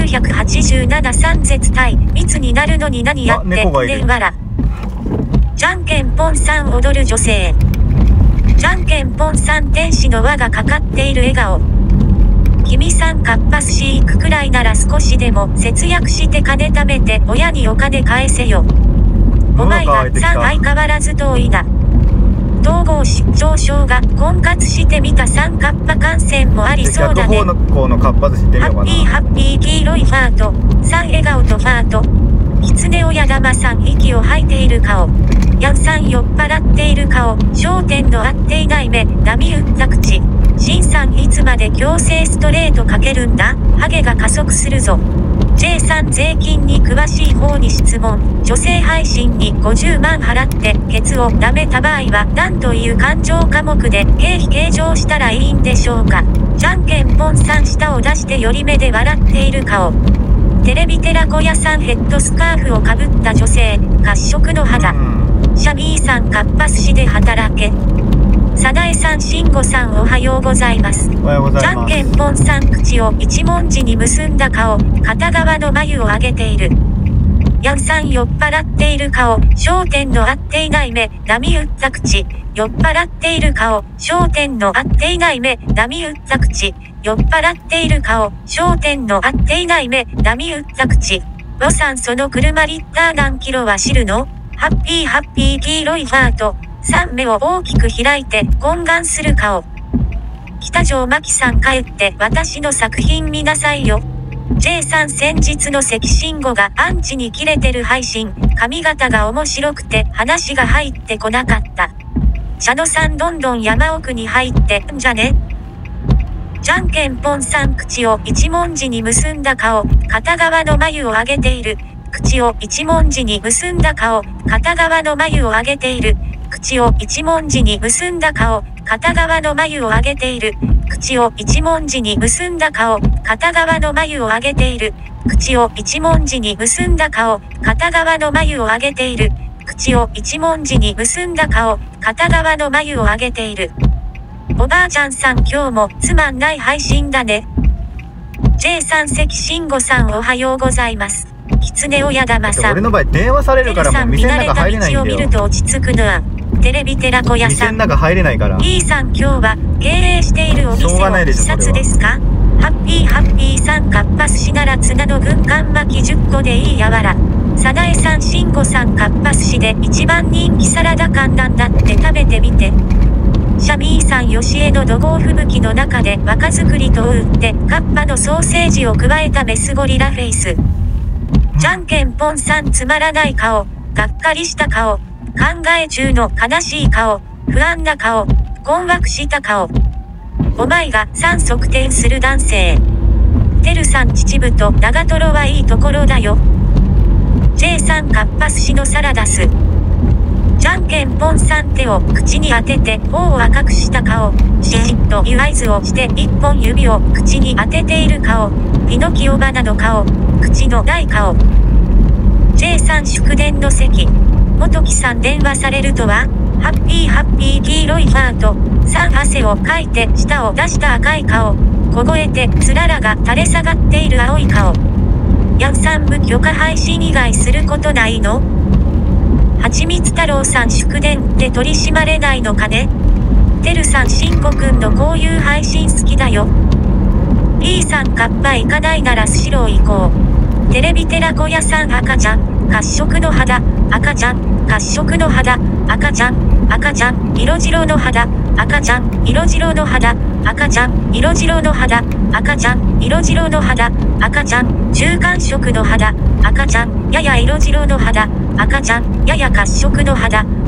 1987 3絶対、密になるのに何やってんねんわら。じゃんけんぽんさん踊る女性。じゃんけんぽんさん天使の輪がかかっている笑顔。君さんかっぱ寿司行くくらいなら少しでも節約して金貯めて親にお金返せよ。お前がさん相変わらず遠いな。統合失調症が婚活してみた3カッパ感染もありそうだね。ハッピー黄色いファート。3笑顔とファート。きつねおやだまさん息を吐いている顔。ヤンさん酔っ払っている顔。焦点の合っていない目。波打った口。シンさんいつまで強制ストレートかけるんだ？ハゲが加速するぞ。J さん税金に詳しい方に質問。女性配信に50万払ってケツを舐めた場合は何という勘定科目で経費計上したらいいんでしょうか。じゃんけんぽんさん舌を出して寄り目で笑っている顔。テレビ寺子屋さんヘッドスカーフをかぶった女性。褐色の肌。シャミーさんかっぱ寿司で働け。サナエさんしんごさんおはようございます。じゃんけんぽんさん口を一文字に結んだ顔。片側の眉を上げている。ヤンさん酔っ払っている顔。焦点の合っていない目。波打った口。酔っ払っている顔。焦点の合っていない目。波打った口。酔っ払っている顔。焦点の合っていない目。波打った口。ロさんその車リッター何キロは知るの？ハッピー黄色いファート。3目を大きく開いて懇願する顔。北条真希さん帰って私の作品見なさいよ。J さん先日の関慎吾がアンチに切れてる配信。髪型が面白くて話が入ってこなかった。シャノさんどんどん山奥に入ってんじゃね？じゃんけんぽんさん口を一文字に結んだ顔。片側の眉を上げている。口を一文字に結んだ顔。片側の眉を上げている。口を一文字に結んだ顔。片側の眉を上げている。口を一文字に結んだ顔。片側の眉を上げている。口を一文字に結んだ顔。片側の眉を上げている。口を一文字に結んだ顔。片側の眉を上げている。おばあちゃんさん今日もつまんない配信だね。J さん関慎吾さんおはようございます。きつねおやだまさん。
俺の場合電話されるからもう店の中入れないんだよ。
見慣れた道を見ると落ち着くのはテレビ寺子屋さん。
店の中入れないから。
E さん今日は経営しているお店を視察ですか？ハッピーさんかっぱ寿司ならツナの軍艦巻き10個でいいやわら。サナエさんしんごさんかっぱ寿司で一番人気サラダ缶なんだって食べてみて。シャミーさんよしえの怒号吹雪の中で若作りと打ってカッパのソーセージを加えたメスゴリラフェイス。じゃんけんぽんさんつまらない顔。がっかりした顔。考え中の悲しい顔。不安な顔。困惑した顔。お前が3側転する男性。てるさん秩父と長瀞はいいところだよ。J さんかっぱ寿司のサラダス。じゃんけんぽんさん手を口に当てて頬を赤くした顔。シーッという合図をして一本指を口に当てている顔。ピノキオバナの顔。口のない顔。J さん祝電の席。元木さん電話されるとは？ハッピー黄色いファート。3汗をかいて舌を出した赤い顔。凍えてつららが垂れ下がっている青い顔。ヤンさん無許可配信以外することないの？はちみつ太郎さん祝電って取り締まれないのかね？てるさんしんごくんのこういう配信好きだよ。P さんかっぱ行かないならスシロー行こう。テレビ寺子屋さん赤ちゃん。褐色の肌。赤ちゃん。褐色の肌。赤ちゃん。赤ちゃん。色白の肌。赤ちゃん。色白の肌。赤ちゃん。色白の肌。赤ちゃん。色白の肌。赤ちゃん。中間色の肌。赤ちゃん。やや色白の肌。赤ちゃん。やや褐色の肌。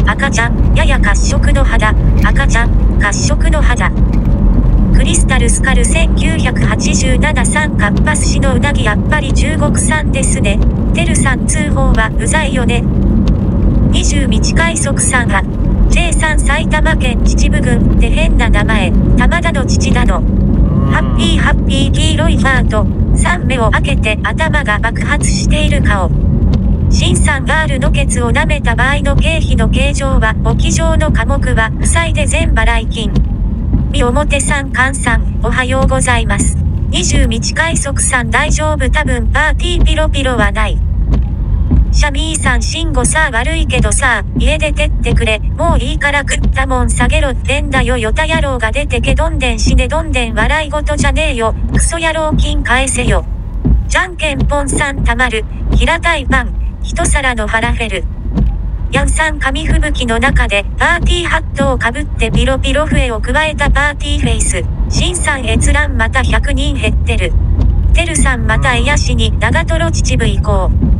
赤ちゃん、やや褐色の肌、赤ちゃん、褐色の肌。クリスタルスカル1987 3カッパ寿司のうなぎやっぱり中国産ですね。てるさん通報はうざいよね。20未快速さんは、J さん埼玉県秩父郡って変な名前、玉田の父なの。ハッピーハッピー黄色いハート、3目を開けて頭が爆発している顔。新さん R のケツを舐めた場合の経費の計上は、簿記上の科目は負債で全払い金。表さん菅さん、おはようございます。20未快速さん大丈夫多分パーティーピロピロはない。シャミーさん慎吾さ悪いけどさ、家出てってくれ、もういいから食ったもん下げろってんだよヨタ野郎が出てけどんでん死ねどんでん笑い事じゃねえよ、クソ野郎金返せよ。じゃんけんぽんさんたまる、平たいパン、一皿のファラフェル。ヤンさん紙吹雪の中でパーティーハットをかぶってピロピロ笛を加えたパーティーフェイス。シンさん閲覧また100人減ってる。てるさんまた癒しに長瀞秩父行こう。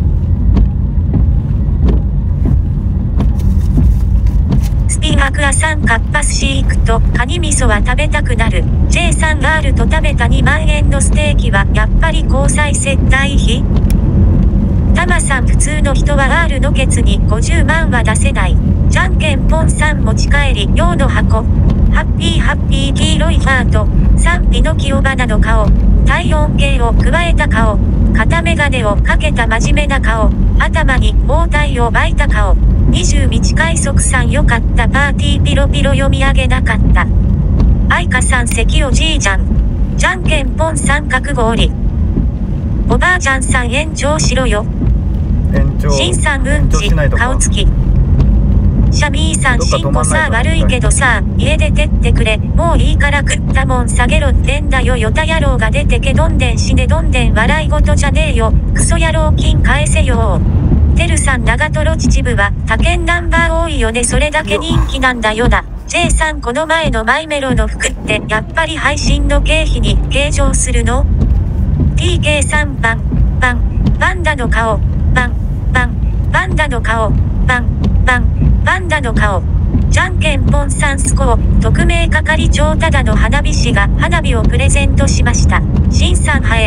スピンアクアさんカッパ寿司行くとカニ味噌は食べたくなる。J さん R と食べた2万円のステーキはやっぱり交際接待費。タマさん普通の人は R のケツに50万は出せない。じゃんけんぽんさん持ち帰り用の箱。ハッピーハッピー黄色いハート。3ピノキオバナの顔。体温計を加えた顔。片メガネをかけた真面目な顔。頭に包帯を巻いた顔。20未快速さんよかったパーティーピロピロ読み上げなかった。愛花さん関おじいちゃん。じゃんけんぽんさん覚悟おり。おばあちゃんさん延長しろよ。しんさんうんち顔つき。シャミーさん慎吾さ悪いけどさ家出てってくれもういいから食ったもん下げろってんだよヨタ野郎が出てけどんでん死ねどんでん笑い事じゃねえよクソ野郎金返せよ。てるさん長瀞秩父は他県ナンバー多いよねそれだけ人気なんだよな。J さんこの前のマイメロの服ってやっぱり配信の経費に計上するの？ TK さんパンダの顔パンダの顔パンダの顔。じゃんけんぽんさんスコー特命係長ただの花火師が花火をプレゼントしました。しんさんはえ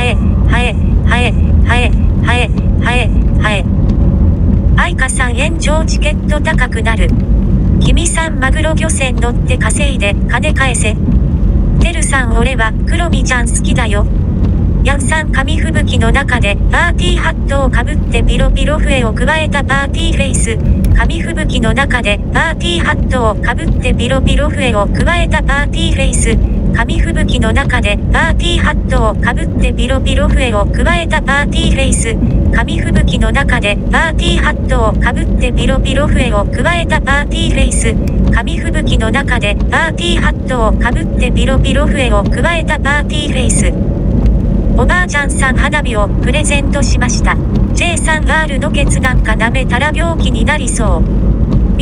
愛花さん延長チケット高くなる。君さんマグロ漁船乗って稼いで金返せ。てるさん俺はクロミちゃん好きだよ。ヤンさん紙吹雪の中でパーティーハットをかぶってピロピロ笛を加えたパーティーフェイス。紙吹雪の中でパーティーハットをかぶってピロピロ笛を加えたパーティーフェイス。紙吹雪の中でパーティーハットをかぶってピロピロ笛を加えたパーティーフェイス。紙吹雪の中でパーティーハットをかぶってピロピロ笛を加えたパーティーフェイス。紙吹雪の中でパーティーハットをかぶってピロピロ笛を加えたパーティーフェイス。おばあちゃんさん花火をプレゼントしました。J さん R のケツなんか舐めたら病気になりそう。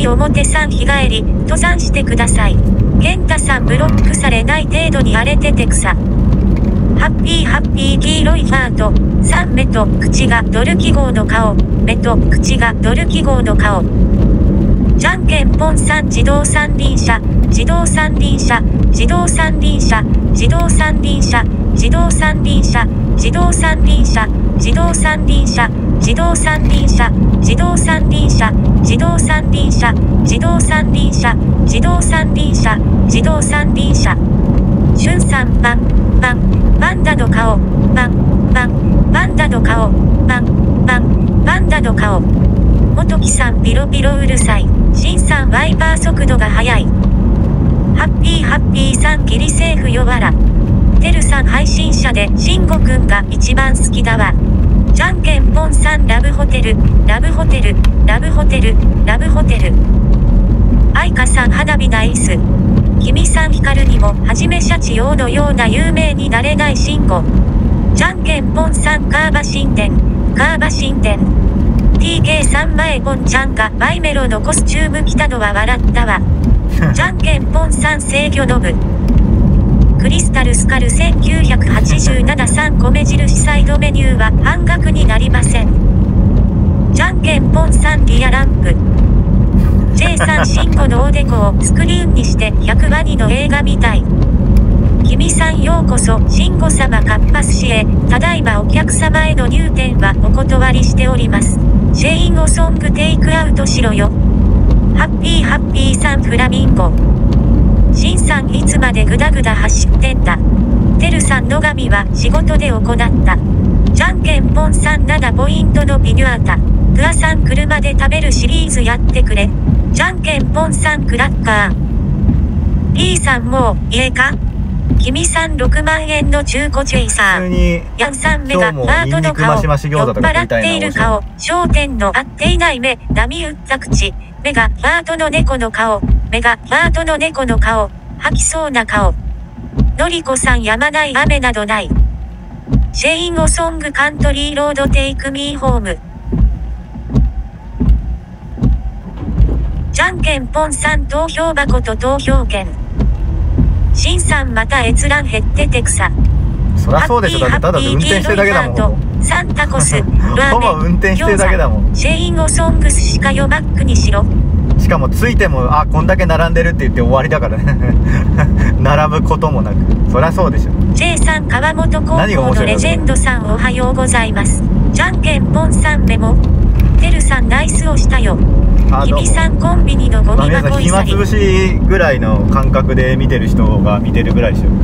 表さん日帰り登山してください。健太さんブロックされない程度に荒れてて草。ハッピー黄色いハート。3目と口がドル記号の顔。目と口がドル記号の顔。じゃんけんぽんさん自動三輪車自動三輪車自動三輪車自動三輪車自動三輪車自動三輪車自動三輪車自動三輪車自動三輪車自動三輪車自動三輪車自動三輪車自動三輪車。しゅんさんパンダの顔パンダの顔パンダの顔。元木さんピロピロうるさい。しんさんワイパー速度が速い。ハッピーさんギリセーフよわら。てるさん配信者でしんごくんが一番好きだわ。じゃんけんぽんさんラブホテルラブホテルラブホテルラブホテル。愛花さん花火ナイス。君さん光にもはじめシャチ王のような有名になれないしんご。じゃんけんぽんさんカーバ神殿カーバ神殿。TK さん前ぽんちゃんがマイメロのコスチューム着たのは笑ったわ。じゃんけんぽんさん制御ノブ。クリスタルスカル1987 3米印サイドメニューは半額になりません。じゃんけんぽんさんリアランプ。 J さん慎吾のおでこをスクリーンにして100ワニの映画みたい。君さんようこそ慎吾様かっぱ寿司へ。ただいまお客様への入店はお断りしております。シェインゴソングテイクアウトしろよ。ハッピーさんフラミンゴ。シンさんいつまでグダグダ走ってんだ。てるさん野上は仕事で行った。じゃんけんぽんさん7ポイントのピニュアータ。グアさん車で食べるシリーズやってくれ。じゃんけんぽんさんクラッカー。P さんもう家か。君さん6万円の中古チェイサー。ヤンさん目がハートの顔。酔っ払っている顔。焦点の合っていない目。波打った口。目がハートの猫の顔。目がハートの猫の顔。吐きそうな顔。のりこさんやまない雨などない。シェインゴソングカントリーロードテイクミーホーム。じゃんけんぽんさん投票箱と投票券。シンさんまた閲覧減っててくさ。
そりゃそうでしょ。だってただ運転してるだけだもん。
サンタコス、ラー
ほぼ運転してるだけだもん。
シェインゴソングスしかよマックにしろ。
しかもついてもこんだけ並んでるって言って終わりだからね。並ぶこともなく。そりゃそうでしょ。
J さん川本高校のレジェンドさんおはようございます。じゃんけんぽんさんメモ。てるさんナイスをしたよ。君さんコンビニのゴミ箱いさり。
暇つぶしぐらいの感覚で見てる人が見てるぐらいでしょ。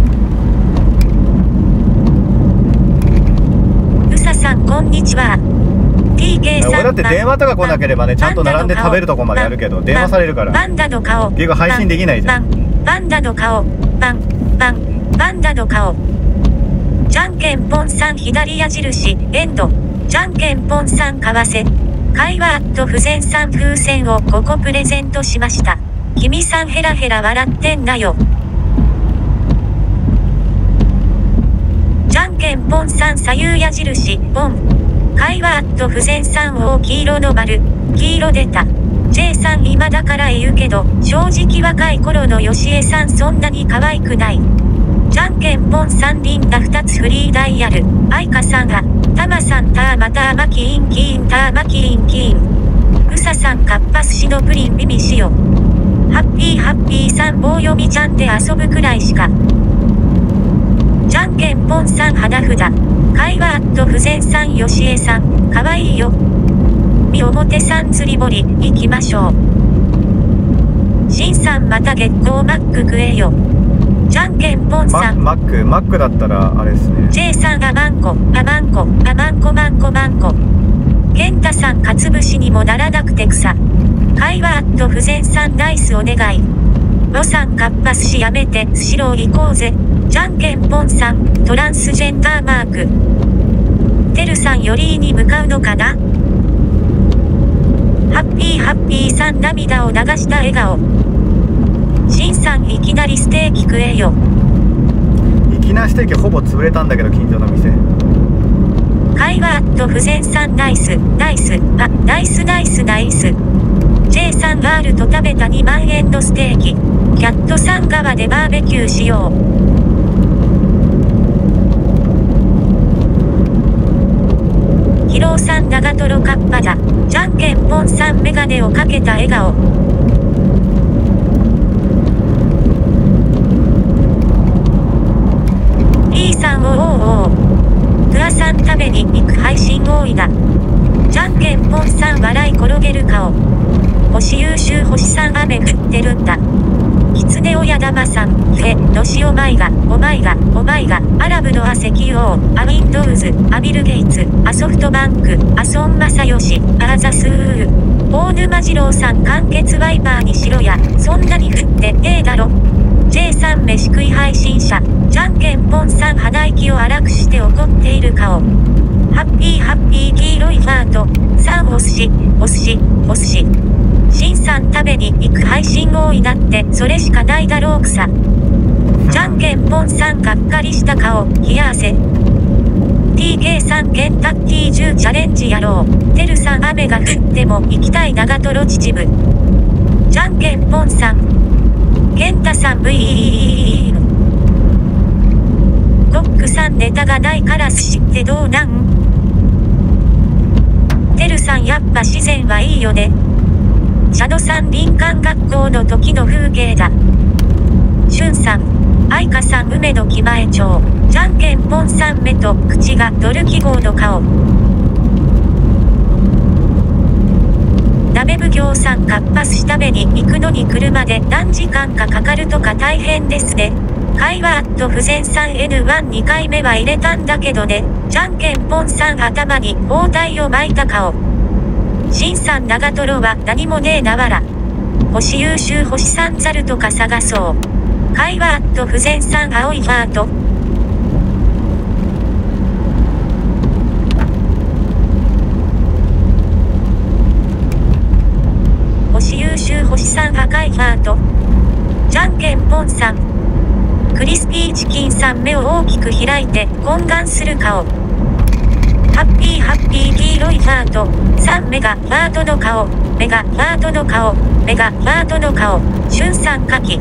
うささんこんにちは。 TK さん。
俺だって電話とか来なければねちゃんと並んで食べるとこまでやるけど電話されるから
パンダの顔。
結局配信できないじゃん。
パンダの顔。パンダの顔。じゃんけんぽんさん左矢印エンド。じゃんけんぽんさん為替。会話不全さん風船を5個プレゼントしました。君さんヘラヘラ笑ってんなよ。じゃんけんぽんさん左右矢印ポン。会話不全さんを黄色の丸。黄色出た。J さん今だから言うけど正直若い頃のよしえさんそんなに可愛くない。じゃんけんぽんさんリンダ2つフリーダイヤル。あいかさんがたまさんたーまたーまキーンキーンたーまキーンキーン。うささんかっぱ寿司のプリン耳しよ。ハッピーさん棒読みちゃんで遊ぶくらいしか。じゃんけんぽんさん花札。会話不全さんよしえさんかわいいよ。み表さん釣り堀行きましょう。しんさんまた月光マック食えよ。じゃんけんぽんさん
マックだったらあれですね。
J さんがマンコ。ケンタさんかつぶしにもならなくて草。会話不全さんナイスお願い。ロさんかっぱ寿司やめてスシロー行こうぜ。じゃんけんぽんさんトランスジェンダーマーク。てるさんよりに向かうのかな。ハッピーさん涙を流した笑顔。しんさんいきなりステーキ食えよ。
いきなりステーキほぼ潰れたんだけど近所の店。
会話不全さんナイス。ナイス。J さんガールと食べた2万円のステーキ。キャットさん側でバーベキューしよう。ヒロさん長瀞カッパだ。じゃんけんぽんさんメガネをかけた笑顔。P さんおグアさん食べに行く配信多いな。じゃんけんぽんさん笑い転げる顔。星優秀星さん雨降ってるんだ。キツネ親玉さんのしお前がアラブの石油王アウィンドウズアビルゲイツアソフトバンクアソンマサヨシアーザスー大沼次郎さん完結ワイパーにしろや。そんなに降ってええだろ。J さん飯食い配信者。じゃんけんぽんさん鼻息を荒くして怒っている顔。ハッピー黄色いファート。さあお寿司。しんさん食べに行く配信多いなってそれしかないだろうくさ。じゃんけんぽんさんがっかりした顔。冷や汗。TK さんケンタッキー10チャレンジやろう。てるさん雨が降っても行きたい長瀞秩父。じゃんけんぽんさんケンタさん V コックさんネタがないから寿司ってどうなん。てるさんやっぱ自然はいいよね。 佐渡さん林間学校の時の風景だ。しゅんさん、愛花さん梅の木前町。じゃんけんぽんさん目と口がドル記号の顔。鍋奉行さんかっぱ寿司食べに行くのに車で何時間かかかるとか大変ですね。会話不全さん N12 回目は入れたんだけどね。じゃんけんぽんさん頭に包帯を巻いた顔。しんさん長瀞は何もねえなわら。星優秀星さんザルとか探そう。会話不全さん青いハート。星優秀星さん赤いハート。じゃんけんぽんさん。クリスピーチキンさん目を大きく開いて懇願する顔。ハッピーハッピー黄色いハート。3目がハートの顔。目がハートの顔。目がハートの顔。しゅんさんかき。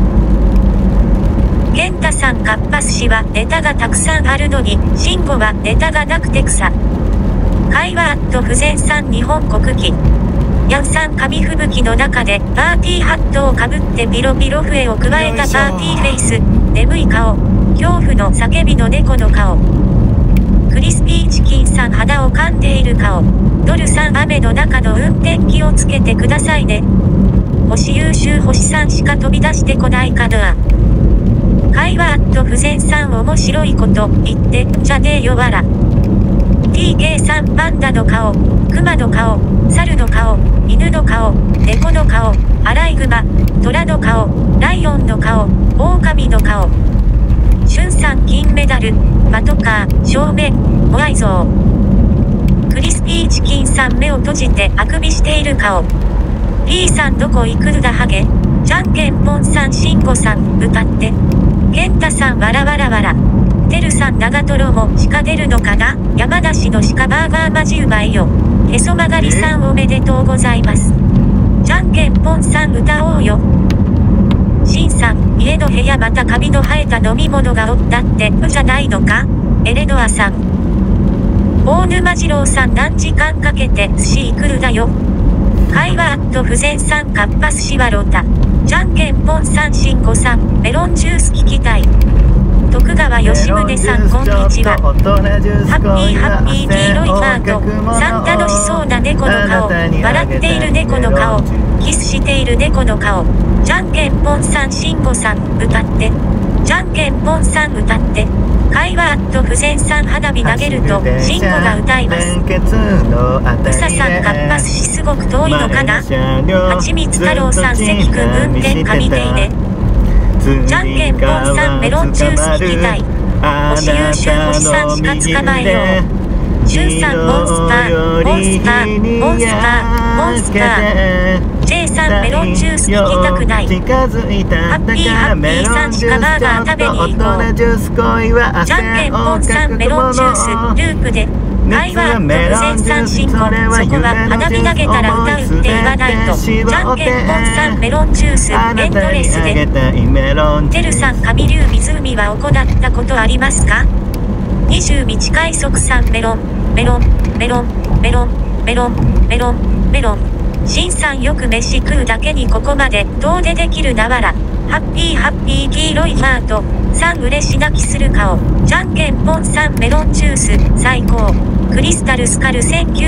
ケンタさんかっぱ寿司はネタがたくさんあるのに、シンゴはネタがなくて草。会話不全さん日本国旗。ヤンさん紙吹雪の中でパーティーハットをかぶってビロビロ笛を加えたパーティーフェイス。眠い顔。恐怖の叫びの猫の顔。クリスピーチキンさん肌を噛んでいる顔。ドルさん雨の中の運転気をつけてくださいね。星優秀星さんしか飛び出してこないかな。会話不全さん面白いこと言ってんじゃねえよわら。TK さんパンダの顔。熊の顔。猿の顔。犬の顔。猫の顔。アライグマ。虎の顔。ライオンの顔。狼の顔。しゅんさん金メダル。パトカー。正面。モアイ像。クリスピーチキンさん目を閉じてあくびしている顔。P さんどこ行くんだハゲ。じゃんけんぽんさんしんごさん歌って。ケンタさんわらわらわら。てるさん長瀞も鹿出るのかな。山梨の鹿バーガーマジうまいよ。へそ曲がりさんおめでとうございます。じゃんけんぽんさん歌おうよ。しんさん家の部屋またカビの生えた飲み物がおったってじゃないのか。エレノアさん。大沼次郎さん何時間かけて寿司行くるだよ。会話不全さんかっぱ寿司はロタ。じゃんけんぽんさんしんごさんメロンジュース聞きたい。徳川吉宗さんこんにちは。ハッピーハッピー黄色いハート。さん楽しそうな猫の顔。笑っている猫の顔。キスしている猫の顔。じゃんけんぽんさんしんごさん歌って。じゃんけんぽんさん歌って。会話不全さん花火投げるとしんごが歌います。うささんかっぱ寿司すごく遠いのかな。はちみつ太郎さん関くん運転神手入れ。じゃんけんぽんさんメロンジュース聞きたい。星優秀星さんしか捕まえよう。しゅんさんモンスターモンスターモンスターモンスター。J さんメロンジュース聞きたくない。ハッピーハッピーさんしかバーガー食べに行こう。じゃんけんぽんさんメロンジュースループで。会話不全さん進行。そこは花火投げたら歌うって言わないと。じゃんけんぽんさんメロンジュースエンドレスで。てるさん上流湖は行ったことありますか。20日快速さんメロンメロンメロンメロンメロンメロンメロン。しんさんよく飯食うだけにここまで遠出できるなわら。ハッピーハッピー黄色いハート。さん嬉し泣きする顔。じゃんけんぽんさんメロンジュース最高。クリスタルスカル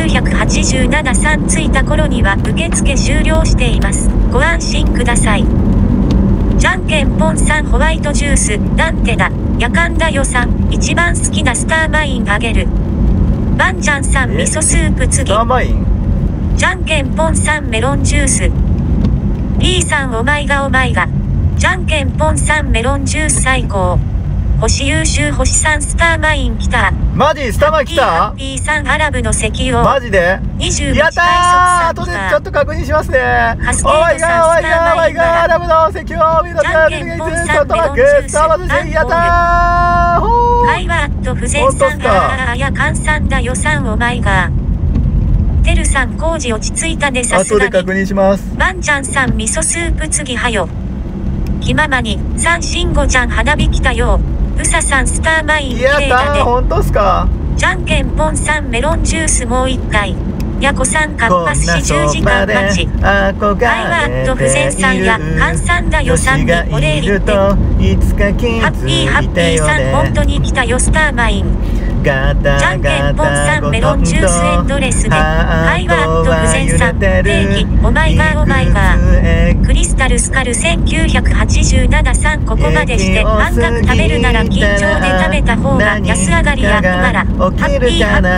1987さん着いた頃には受付終了しています。ご安心ください。じゃんけんぽんさんホワイトジュースなんてだ。やかんだよさん一番好きなスターマインあげる。バンちゃんさん味噌スープ次。
スターマイン。
じゃんけんぽんさんメロンジュース。P さんお前がお前が。じゃんけんぽんさんメロンジュース最高。星優秀星さんスターマイン来た。
マジスターマイン来た。
ハッピーさんアラブの石油。
マジで
20
やったー。後でちょっと確認しますね。お前がお前がお前がアラブの石油を見ろ。じゃんけんぽんさんメロンジュース。やったー。会話不全さんあやかんさんだよさんお前が。てるさん工事落ち着いたねさすがに。 後で確認します。
バンちゃんさん味噌スープ次はよ。気ままにさんしんごちゃん花火来たよ。うささんスターマイン綺麗だね。
本当っすか。
じゃんけんぽんさんメロンジュースもう一回。 ヤコさんかっぱ寿司10時間待ち。会話不全さんや換算だよさんにお礼言って。ハッピーさん本当に来たよスターマイン。じゃんけんぽんさんメロンジュースエンドレスで。会話不全さん定義お前がクリスタルスカル1987さんここまでして半額食べるなら緊張で食べた方が安上がりやからハッピーさん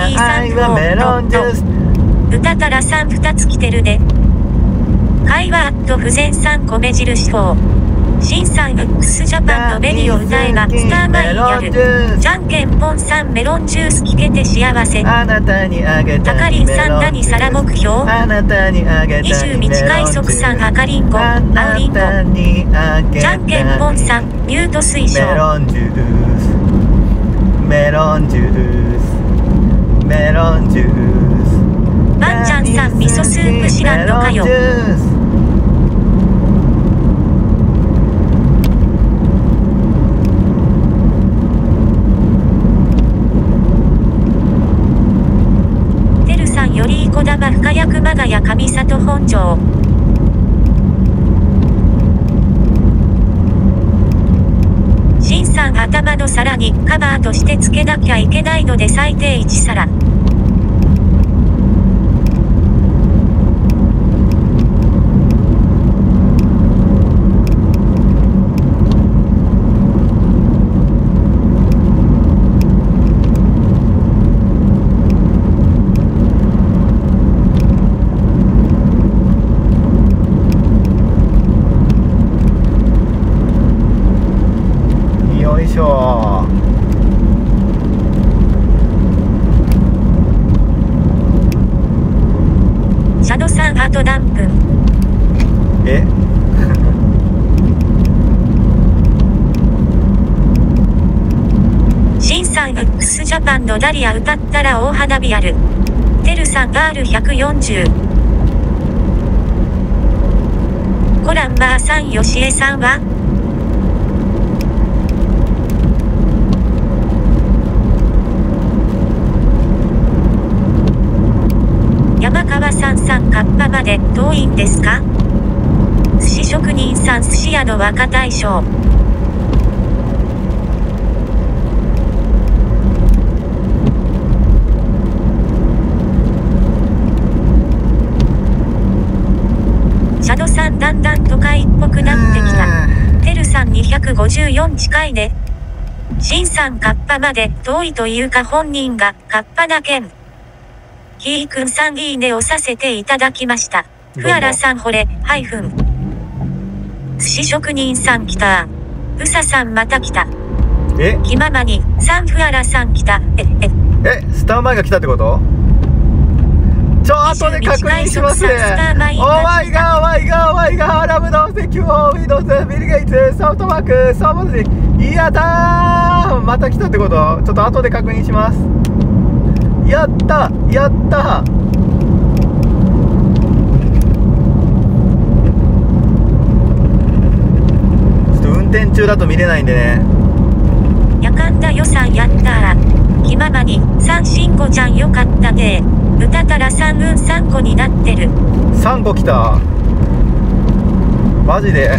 歌たらさん2つ来てるで。会話不全さん米印4。シンさん X ジャパンのメリを歌えばスターマインやる。じゃんけんぽんさんメロンジュース聞けて幸せ。たかりんさん何皿目標。20日快速さんあかりんごあおりんご。じゃんけんぽんさんミュート推奨。
メロンジュースメロンジュース。
ばんちゃんさん味噌スープ知らんのかよ。てるさんよりこだま深谷熊谷上里本庄。しんさん頭の皿にカバーとしてつけなきゃいけないので最低1皿。
よいしょ。
シャドさんあと何分。シンさん X ジャパンのダリア歌ったら大花火やる。てるさん R140。コランバーさんよしえさんは山川さんさんカッパまで遠いんですか。寿司職人さん寿司屋の若大将。シャドさんだんだん都会っぽくなってきた。てるさん254近いね。しんさんカッパまで遠いというか本人がカッパだけん。ひーくんさんいいねをさせていただきました。ふあらさんほれ、ハイフン。寿司職人さん来た。うささんまた来た。気ままに、さんふあらさん来た。
スターマイが来たってこと？後で確認しますね。オーマイガー、オーマイガー、オーマイガー、ラムドセキュー、ウィンドウズ、ビル・ゲイツ、ソフトバンク、ソーマズジ、やったー、また来たってこと？ちょっと後で確認します。やったやった。ちょっと運転中だと見れないんでね。
やかんだ予算やったー。気ままに、さんしんこちゃんよかったね。歌たら3分3個になってる。
3個来た。マジで。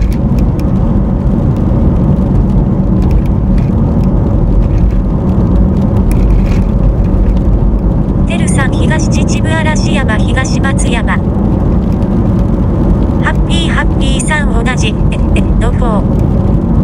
てるさん東秩父嵐山東松山。ハッピーさん同じの4。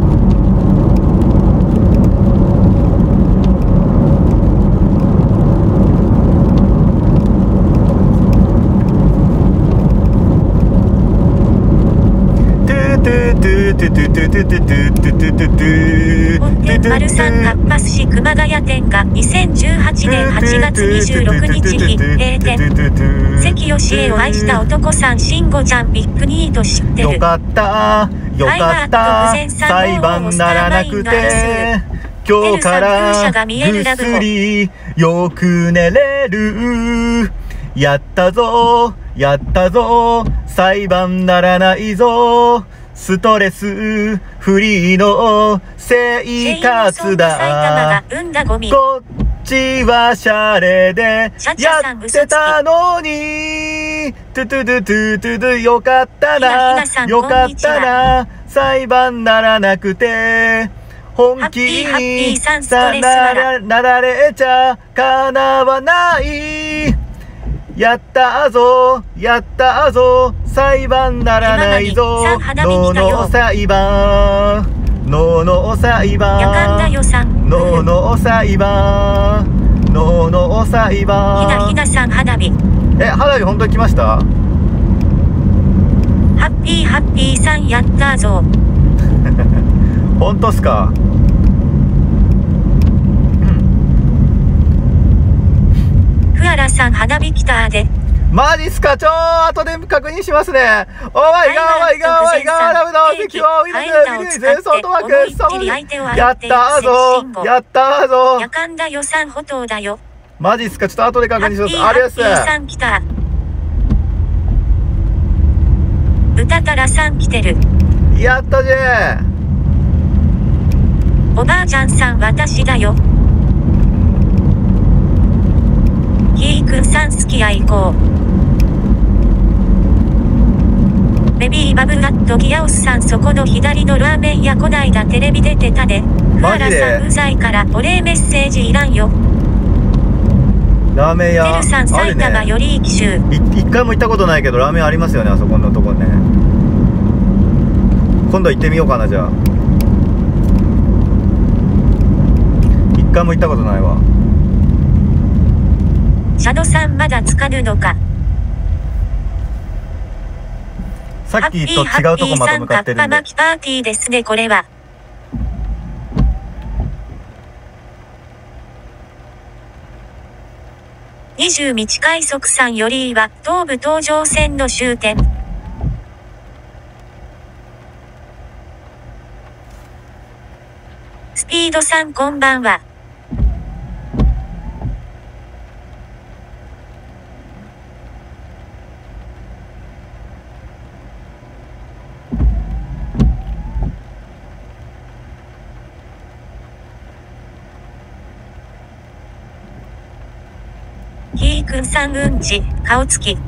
丸さんカッパ寿司熊谷店が2018年8月26日に閉店。関吉恵を愛した男さん慎吾ちゃんビッグニート知ってる。 よかったよかった、裁判ならなくて今日からぐっすりよく寝れる。やったぞやったぞ、裁判ならないぞ、ストレスフリーの生活だ。 ちはシャレでやってたのに、トゥトゥトゥトゥトゥトゥ、よかったな、よかったな、裁判ならなくて、本気になられちゃかなわない。やったぞ、やったぞ、裁判ならないぞ、のの裁判、のの裁判、のの裁判、のの裁判。
ひなさん花火。
花火本当に来ました？
ハッピーさんやったぞ。
本当っすか？
ふあらさん花火来たで。
マジっすか？後で確認しますね。おいがラブの席を入れて前奏とワークやったーぞ、やったーぞ。
やかんだ予算補答だよ。
マジっすか？後で確認します。ありがとうございます。
さん来た。歌たらさん来てる。
やったぜ。
おばあちゃんさん私だよ。ひーくんさん好きや行こう。ベビーバブラッドギアオスさんそこの左のラーメン屋こないだテレビ出てたで。ふわらさんうざいからお礼メッセージいらんよ。
ラーメン屋
てるさん埼玉より紀州。
一回も行ったことないけどラーメンありますよね、あそこのとこね。今度行ってみようかな。じゃあ一回も行ったことないわ。
シャドさんまだつかぬのか。
さっきと違うとこまた向かってるんで。
ハッピーパーティーですねこれは。20道快速さんよりは東武東上線の終点。スピードさんこんばんは。ひーくんさんうんち、顔つき。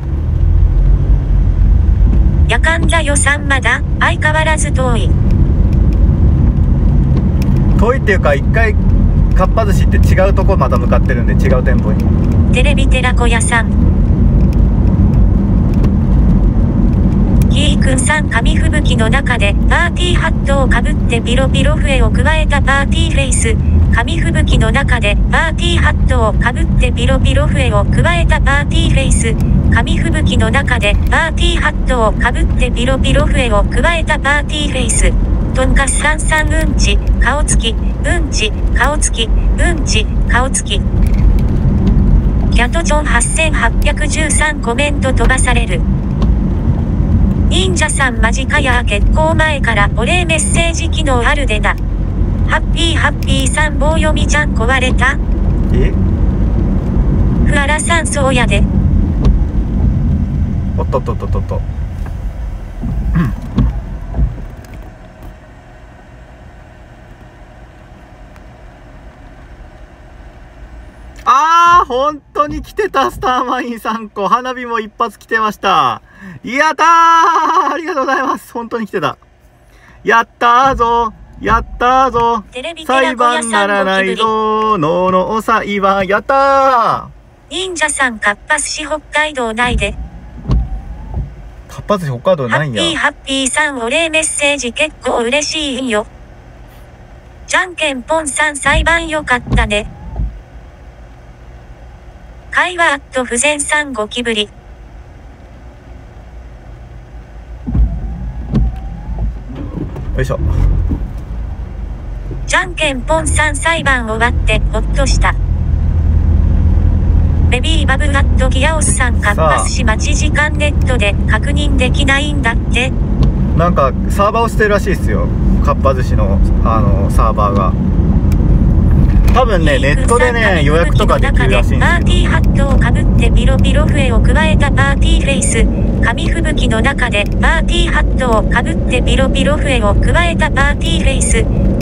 やかんだよさんまだ、相変わらず遠い。
遠いっていうか、一回、かっぱ寿司って違うとこまた向かってるんで、違う店舗に。
テレビ寺子屋さん。ひーくんさん紙吹雪の中で、パーティーハットをかぶってピロピロ笛を加えたパーティーフェイス。紙吹雪の中でパーティーハットをかぶってピロピロ笛を加えたパーティーフェイス。紙吹雪の中でパーティーハットをかぶってピロピロ笛を加えたパーティーフェイス。とんかすさんさんうんち、顔つき、うんち、顔つき、うんち、顔つき。キャトチョン8813コメント飛ばされる。忍者さん間近や結構前からお礼メッセージ機能あるでな。ハッピーさん棒読みちゃん壊れた？ふあらさんそうやで。
おっとっとっとっとっと。本当に来てた。スターマイン3個。花火も一発来てました。やったー、ありがとうございます。本当に来てた。やったーぞ。やったーぞ。裁判ならないぞ。のの裁判。やったー。
忍者さんかっぱ寿司北海道ないで。
かっぱ寿司北海道ないんや。
ハッピーさんお礼メッセージ結構嬉しいんよ。じゃんけんぽんさん裁判よかったね。会話不全さんゴキブリ。
よいしょ。
じゃんけんぽんさん裁判終わってほっとした。ベビーバブラッドギアオスさんかっぱ寿司待ち時間ネットで確認できないんだって。
なんかサーバーをしてるらしいですよ。かっぱ寿司のサーバーが。多分ね、ネットでね、予約とかできるらしいんですよ。
パーティーハットをかぶってピロピロ笛を加えたパーティーフェイス。紙吹雪の中でパーティーハットをかぶってピロピロ笛を加えたパーティーフェイス。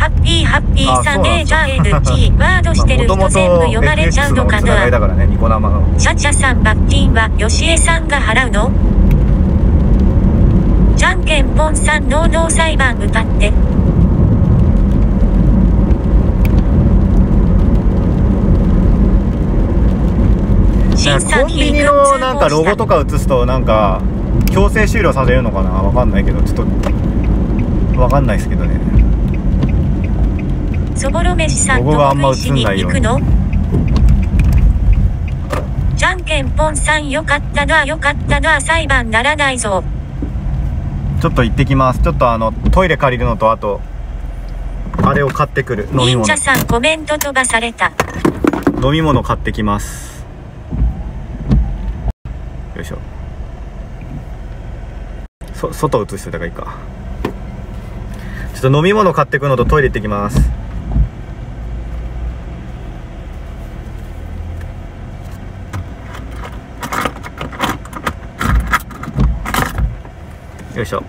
ハッピーハッピーさんね。じゃあ NG ワードしてる人全部読まれちゃうのかな。
だからね、ニコ生の
チャチャさん罰金はよしえさんが払うの？じゃんけんぽんさん能動裁判歌って。
コンビニのなんかロゴとか映すとなんか強制終了させるのかな、わかんないけど、ちょっとわかんないですけどね。
そぼろ飯さんと食いしに行くの？じゃんけんぽんさんよかったなよかったな、裁判ならないぞ。
ちょっと行ってきます。ちょっとトイレ借りるのと、あとあれを買ってくる。飲み物。
忍者さんコメント飛ばされた。
飲み物買ってきます。よいしょ。外映してた方がいいか。ちょっと飲み物買ってくのとトイレ行ってきます。よいしょ。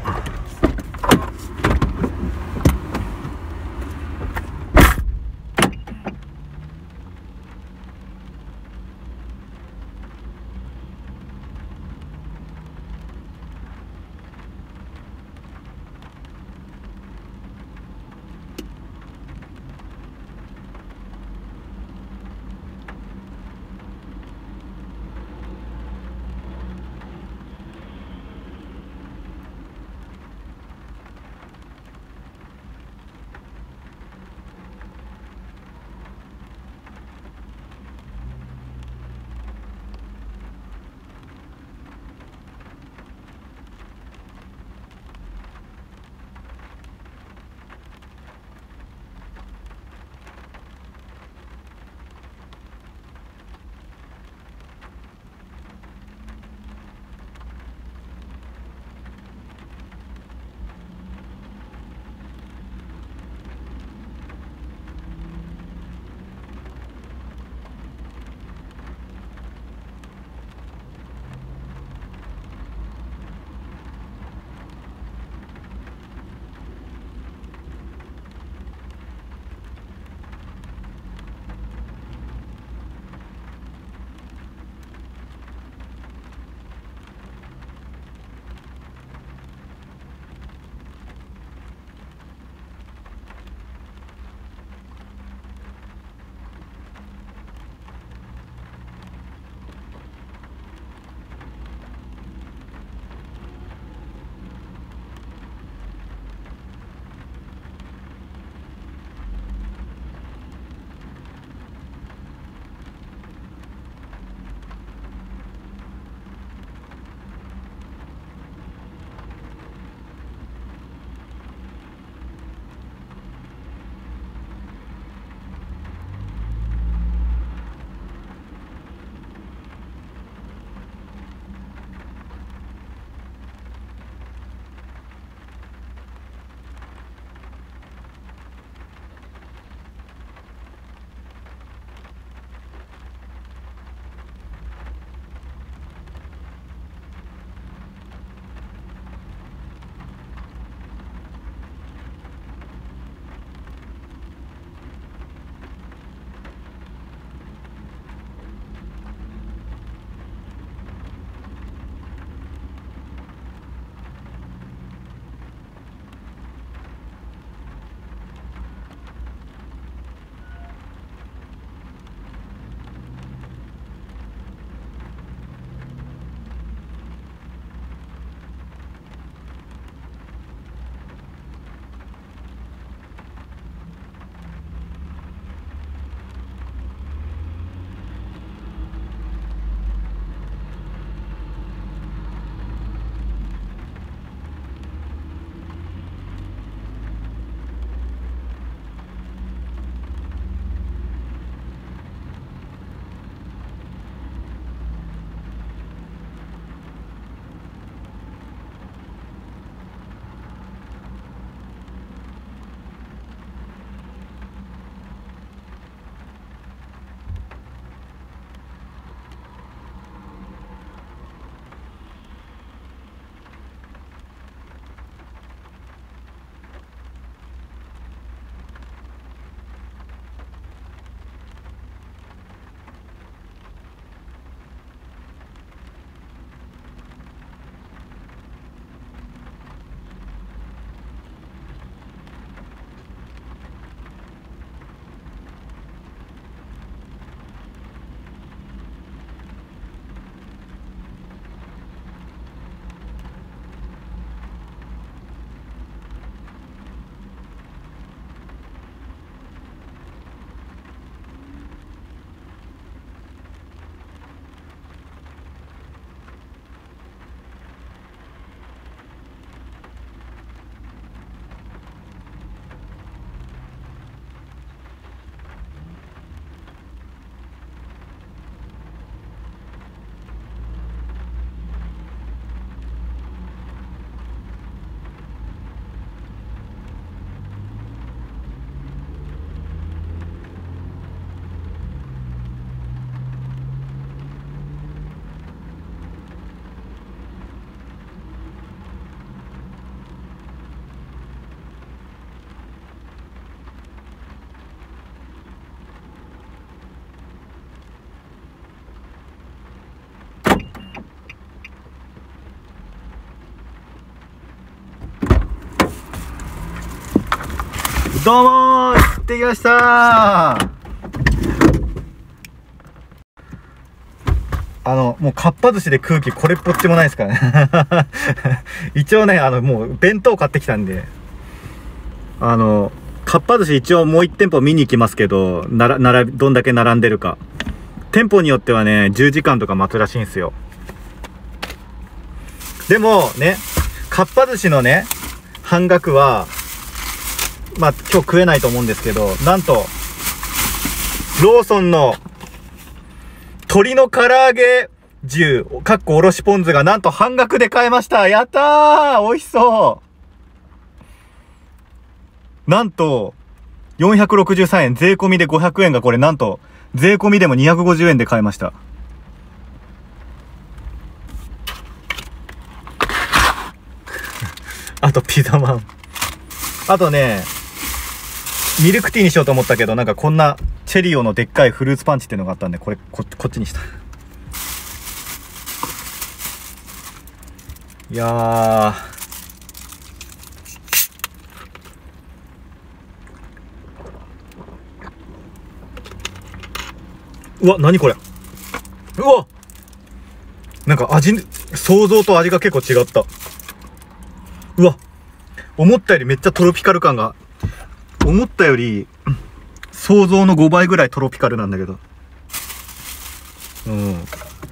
どうもー、行ってきましたー。もうかっぱ寿司で空気これっぽっちもないですからね。一応ね、もう弁当買ってきたんで、かっぱ寿司一応もう1店舗見に行きますけど、どんだけ並んでるか。店舗によってはね、10時間とか待つらしいんですよ。でもね、かっぱ寿司のね、半額は、まあ今日食えないと思うんですけど、なんと、ローソンの鶏の唐揚げ重、かっこおろしポン酢がなんと半額で買えました。やったー、美味しそう。なんと、463円、税込みで500円がこれなんと、税込みでも250円で買えました。あとピザマン。あとね、ミルクティーにしようと思ったけど、なんかこんなチェリオのでっかいフルーツパンチっていうのがあったんで、こっちにした。いやー。うわ、何これ。うわ、なんか想像と味が結構違った。うわ、思ったよりめっちゃトロピカル感が、思ったより想像の5倍ぐらいトロピカルなんだけど。うん。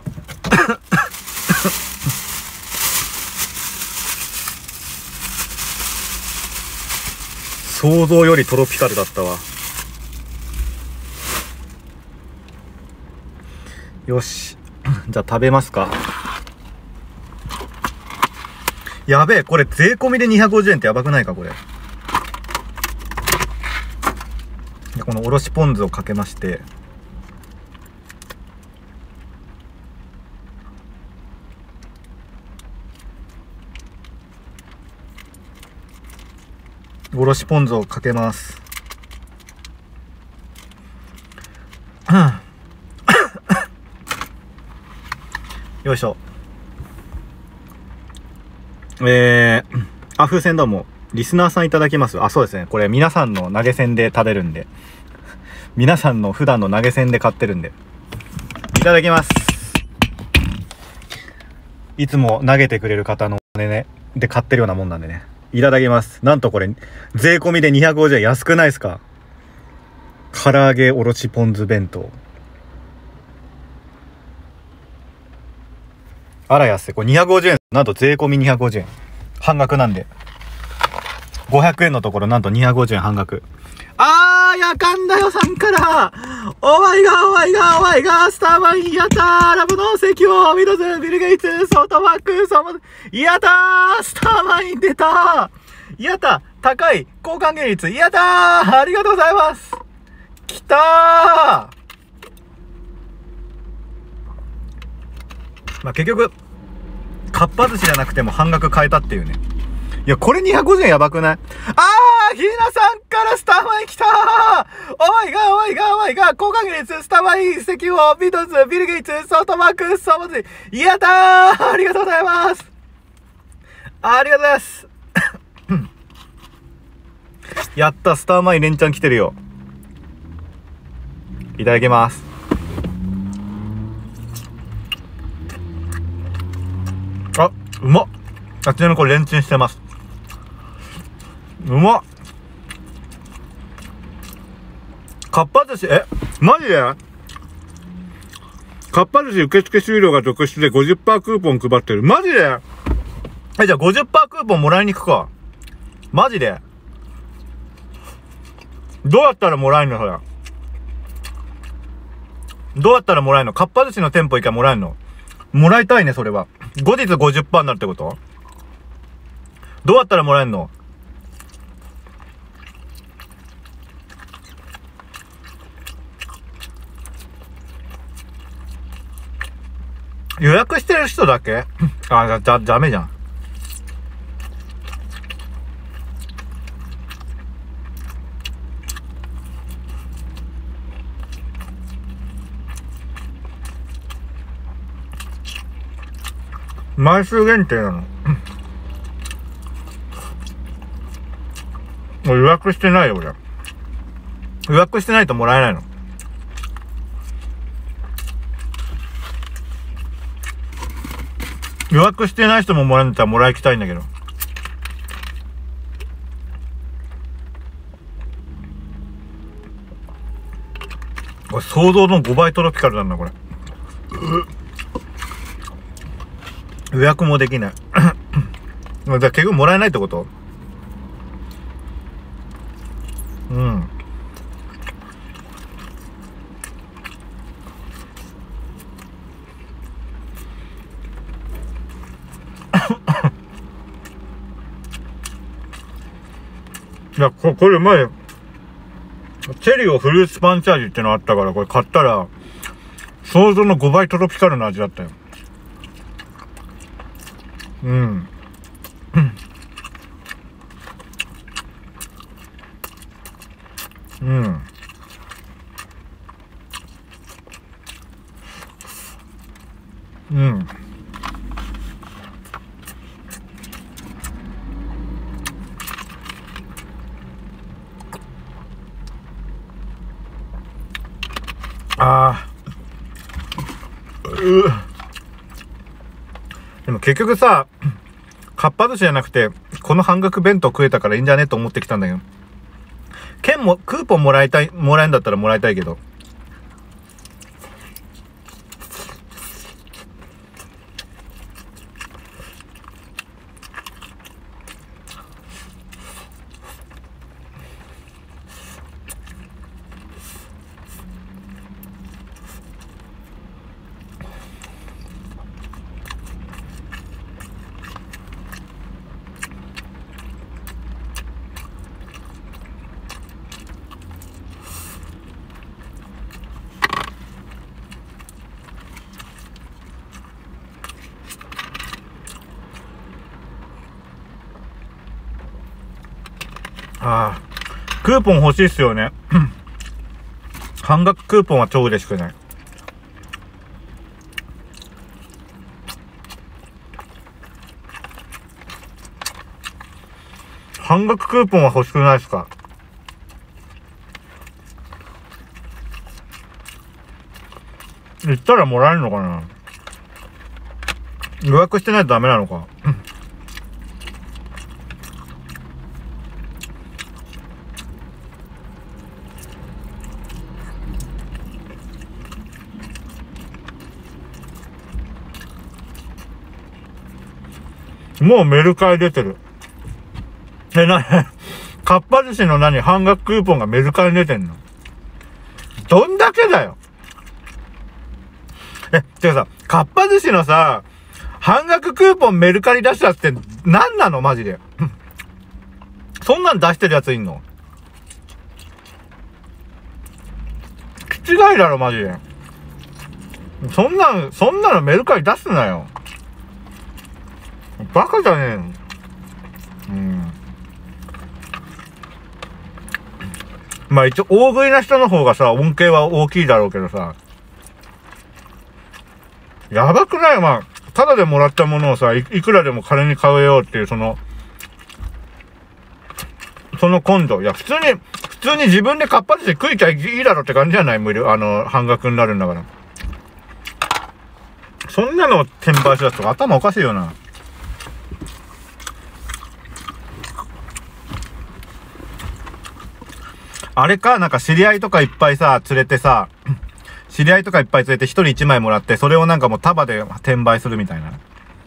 想像よりトロピカルだったわ。よし。じゃあ食べますか。やべえ、これ税込みで250円ってやばくないか、これ。このおろしポン酢をかけまして。おろしポン酢をかけます。よいしょ。風船どうも、リスナーさんいただきます。あ、そうですね。これ皆さんの投げ銭で食べるんで。皆さんの普段の投げ銭で買ってるんで。いただきます。いつも投げてくれる方のお金ね、で買ってるようなもんなんでね。いただきます。なんとこれ、税込みで250円。安くないですか？唐揚げおろしポン酢弁当。あら安い。これ250円。なんと税込み250円。半額なんで。500円のところなんと250円半額。やかんだよさんから、お前が、スターマイン、やったー、ラブの石を、ミドズ、ビルゲイツ、ソフトバンク、やったー、スターマイン出たー、やった、高い、交換減率、やったー、ありがとうございます。きたー。まあ、結局、かっぱ寿司じゃなくても半額買えたっていうね。いや、これ250円やばくない？ひなさんからスターマイン来たー！お前が、交換率、スターマイン、石油、ビートルズ、ビル・ゲイツ、ソフトバンク、ソーマズ、やったー！ありがとうございます！ありがとうございます！やった、スターマイン連チャン来てるよ。いただきます。あ、うまっ。ちなみにこれレンチンしてます。うまっ。かっぱ寿司、マジでかっぱ寿司受付終了が続出で 50% クーポン配ってる。マジでじゃあ 50% クーポンもらいに行くか。マジでどうやったらもらえるのそれ。どうやったらもらえるの？かっぱ寿司の店舗行けばもらえるの？もらいたいね、それは。後日 50% になるってこと？どうやったらもらえるの？予約してる人だけ？ダメじゃん。枚数限定なの。 もう予約してないよ、俺。予約してないともらえないの。予約してない人ももらうんだったらもらいきたいんだけど。これ想像の5倍トロピカルなんだ、これ。予約もできない。じゃあ結局もらえないってこと？うん。いや、これ前、チェリオフルーツパンチ味ってのあったから、これ買ったら、想像の5倍トロピカルな味だったよ。うん。うん。うん。ああ。でも結局さ、かっぱ寿司じゃなくて、この半額弁当食えたからいいんじゃねと思ってきたんだけど。クーポンもらえんだったらもらいたいけど。ああ、クーポン欲しいっすよね。半額クーポンは超嬉しくない。半額クーポンは欲しくないっすか？言ったらもらえるのかな？予約してないとダメなのか。もうメルカリ出てる。かっぱ寿司の半額クーポンがメルカリ出てんの？どんだけだよ。てかさ、かっぱ寿司のさ、半額クーポンメルカリ出したって何なのマジで。そんなん出してるやついんの？気違いだろマジで。そんなのメルカリ出すなよ。バカじゃねえの。うん。まあ一応大食いな人の方がさ、恩恵は大きいだろうけどさ。やばくない？まあ、ただでもらったものをさ、いくらでも金に買えようっていう、その根性。いや、普通に自分でかっぱ寿司食いちゃいいだろって感じじゃない？半額になるんだから。そんなの転売しだすと頭おかしいよな。あれか、なんか知り合いとかいっぱいさ、連れてさ、知り合いとかいっぱい連れて一人一枚もらって、それをなんかもう束で転売するみたいな。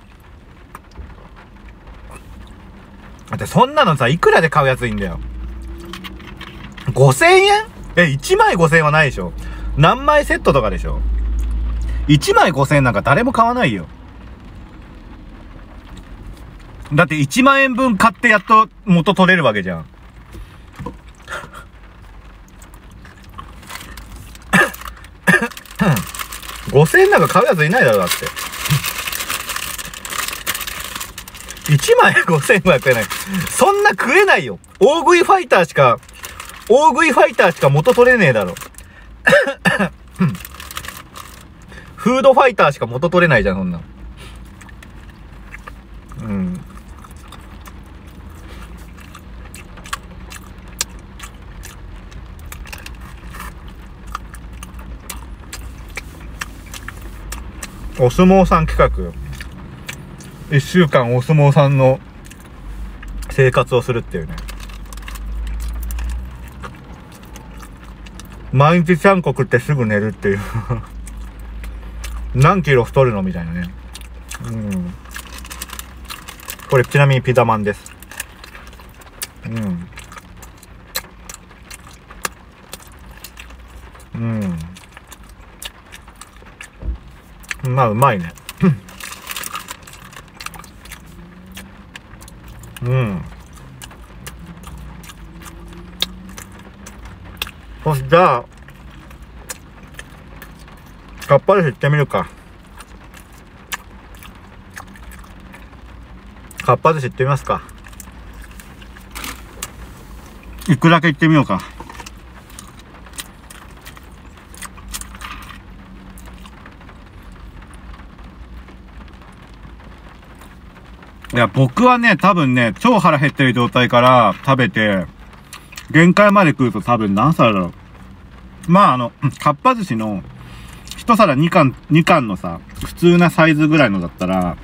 だってそんなのさ、いくらで買うやついいんだよ。5000円？1枚5000円はないでしょ。何枚セットとかでしょ。1枚5000円なんか誰も買わないよ。だって1万円分買ってやっと元取れるわけじゃん。5000円なんか買うやついないだろ、だって。1枚5000円は食えない。そんな食えないよ。大食いファイターしか元取れねえだろ。フードファイターしか元取れないじゃん、そんな。うん。 お相撲さん企画、1週間お相撲さんの生活をするっていうね。毎日ちゃんこ食ってすぐ寝るっていう何キロ太るのみたいなね。これちなみにピザマンです。まあうまいね。じゃあかっぱ寿司行ってみるか。かっぱ寿司行ってみますか。行くだけ行ってみようか。いや、僕はね、多分ね、超腹減ってる状態から食べて、限界まで食うと多分何皿だろう。まあかっぱ寿司の一皿2貫のさ、普通なサイズぐらいのだったら、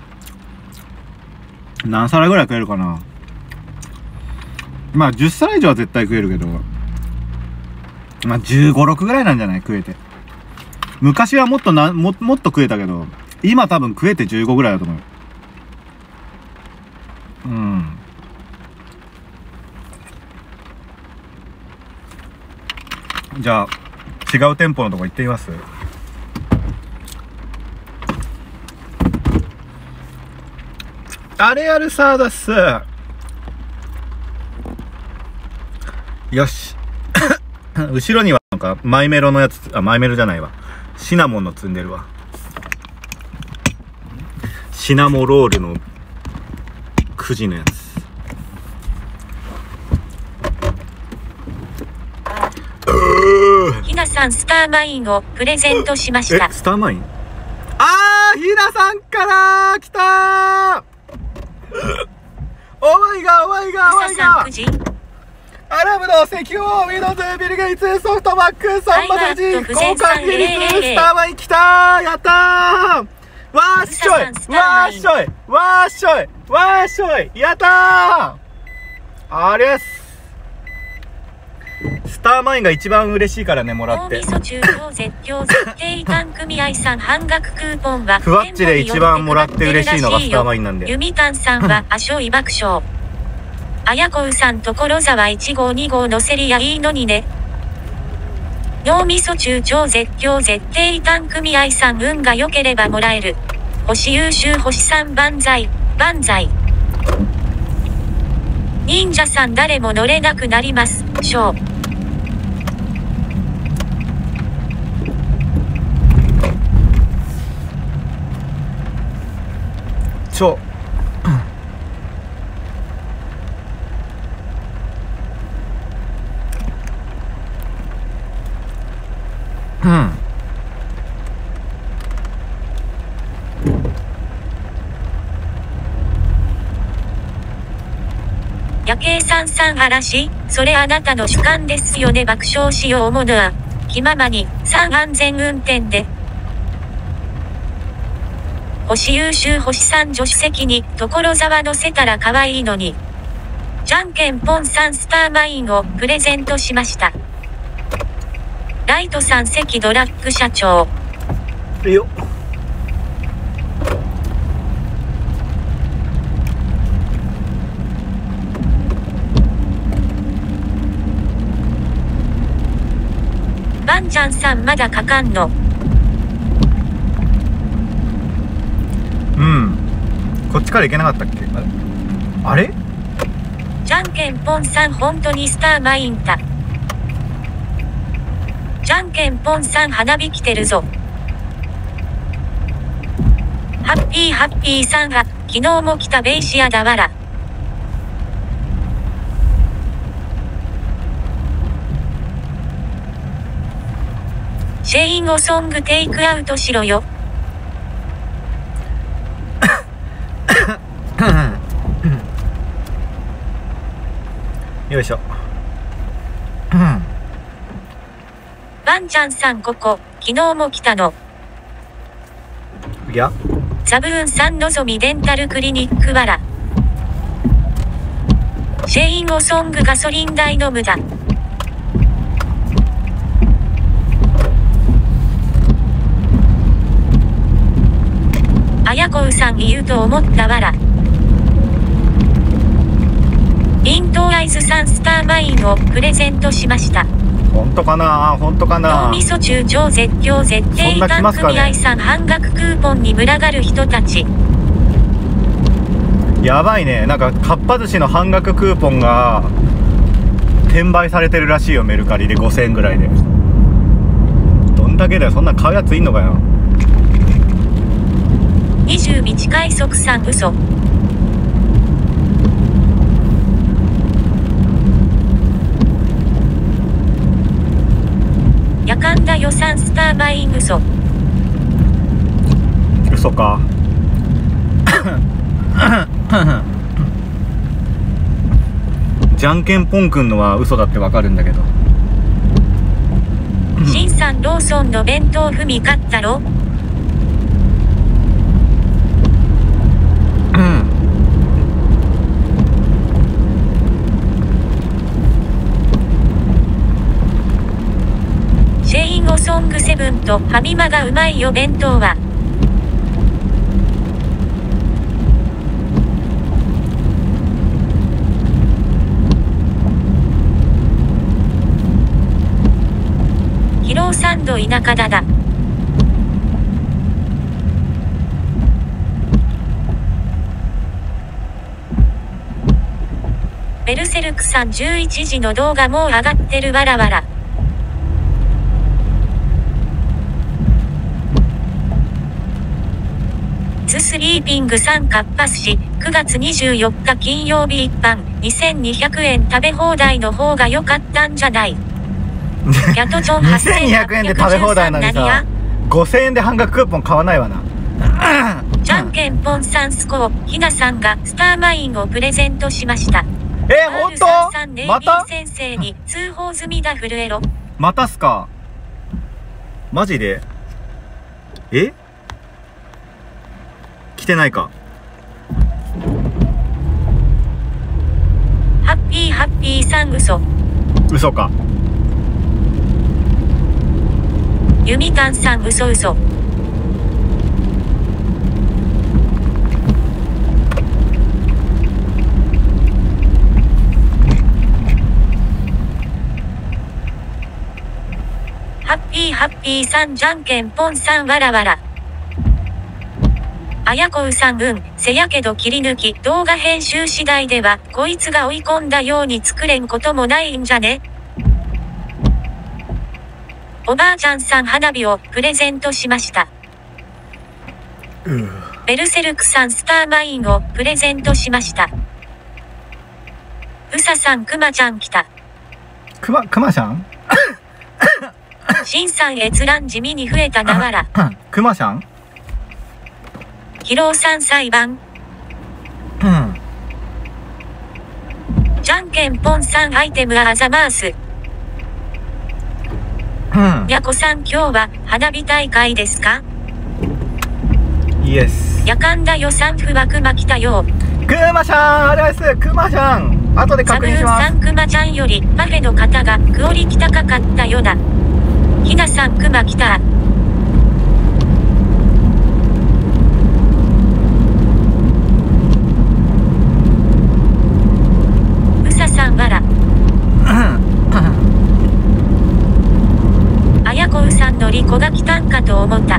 何皿ぐらい食えるかな。まあ10皿以上は絶対食えるけど、まあ15、6ぐらいなんじゃない？食えて。昔はもっと食えたけど、今多分食えて15ぐらいだと思うよ。じゃあ違う店舗のとこ行ってみます？あれやるさーだっす。よし後ろにはなんかマイメロのやつ、マイメロじゃないわ、シナモンの積んでるわ。シナモロールのくじのやつ。
ひなさんスターマインをプレゼントしました。
スターマイン？ひなさんから来たーお前がアラブの石油王、ウィノズ、ビル・ゲイツ、ソフトバンク、サンマサジ、交換比率、スターマイン来たー、やったー、わーっしょい、やったー、あれっす。スターマインが一番嬉しいからね、もらって。ふわっちで一番もらって嬉しいのがスターマインなんで。
ユミタンさんはアショイ爆笑。あやこうさん所沢1号2号のせりゃいいのにね。脳みそ中超絶叫絶対単組合さん、運が良ければもらえる。星優秀星さん万歳。忍者さん誰も乗れなくなります。ショー。夜景さん嵐、それあなたの主観ですよね。爆笑しようものは気ままに安全運転で。星優秀星さん助手席に所沢乗せたら可愛いのに。じゃんけんぽんさんスターマインをプレゼントしました。ライトさん関ドラッグ社長。
よっ。
バンちゃんさんまだかかんの？
こっちから行けなかったっけ？あれ？
じゃんけんぽんさん本当にスターマインた。じゃんけんぽんさん花火来てるぞ。ハッピーさんが昨日も来たベイシアだわら。シェインをソングテイクアウトしろよ。
よいしょ。
バンちゃんさんここ昨日も来たの。
いや
ザブーンさんのぞみデンタルクリニックわら。シェインオソングガソリン代の無駄。あやこうさん言うと思ったわら。イントーアイズさんスターマインをプレゼントしました。
本当かな本当かな。
脳みそ中超絶叫絶対異端組合さん半額クーポンに群がる人たち。
やばいね。なんかかっぱ寿司の半額クーポンが転売されてるらしいよ、メルカリで5000円ぐらいで。どんだけだよ、そんなん買うやついんのかよ。
20日快速さん嘘。やかんだ予算スターマイン嘘。
嘘か。じゃんけんぽんくんのは嘘だってわかるんだけど。
しんさんローソンの弁当踏み買ったろ。シェインオソングセブンとファミマがうまいよ弁当は。ヒローサンド田舎だだ。ベルセルクさん11時の動画もう上がってるわらわら。ズスリーピングさんかっぱ寿司9月24日金曜日一般2200円食べ放題の方が良かったんじゃない。ギャトジョン
2200円で食べ放題なのにさ、5000円で半額クーポン買わないわな。
じゃんけんぽんさんスコーひなさんがスターマインをプレゼントしました。
本当？また？
先生に通報済みだ震えろ。
またっすか？マジで？来てないか。
ハッピーさん嘘。
嘘か。
ユミタンさん嘘。ハッピーさんじゃんけんぽんさんわらわら。あやこうさんせやけど切り抜き動画編集次第ではこいつが追い込んだように作れんこともないんじゃね。おばあちゃんさん花火をプレゼントしました。ベルセルクさんスターマインをプレゼントしました。うささんくまちゃん来た。
くまちゃん
しんさん閲覧地味に増えたなわら。
くまちゃん
ヒローさん裁判。じゃんけんぽんさんアイテムはあざます。やこさん今日は花火大会ですか？
イエス。
やかんだ予算不枠ま来たよ。
くまちゃんあれです。くまちゃん後で確認します。
サブーンさんくまちゃんよりパフェの方がクオリき高かったよな。ひなさんくま来た。うささんわら。あやこうさんのリコが来たんかと思った。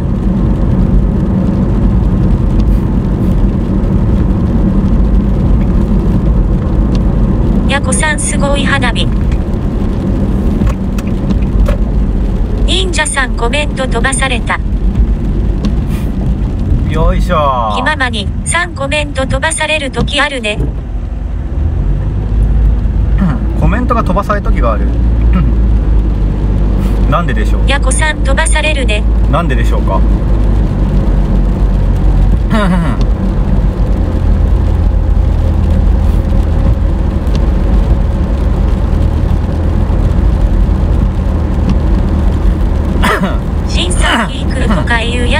やこさんすごい花火。忍者さんコメント飛ばされた。
よいしょ。
ひままに3コメント飛ばされる時あるね。
コメントが飛ばされる時がある。なんででしょう。
やこさん飛ばされるね。
なんででしょうか。
しんさんいい空とかいうや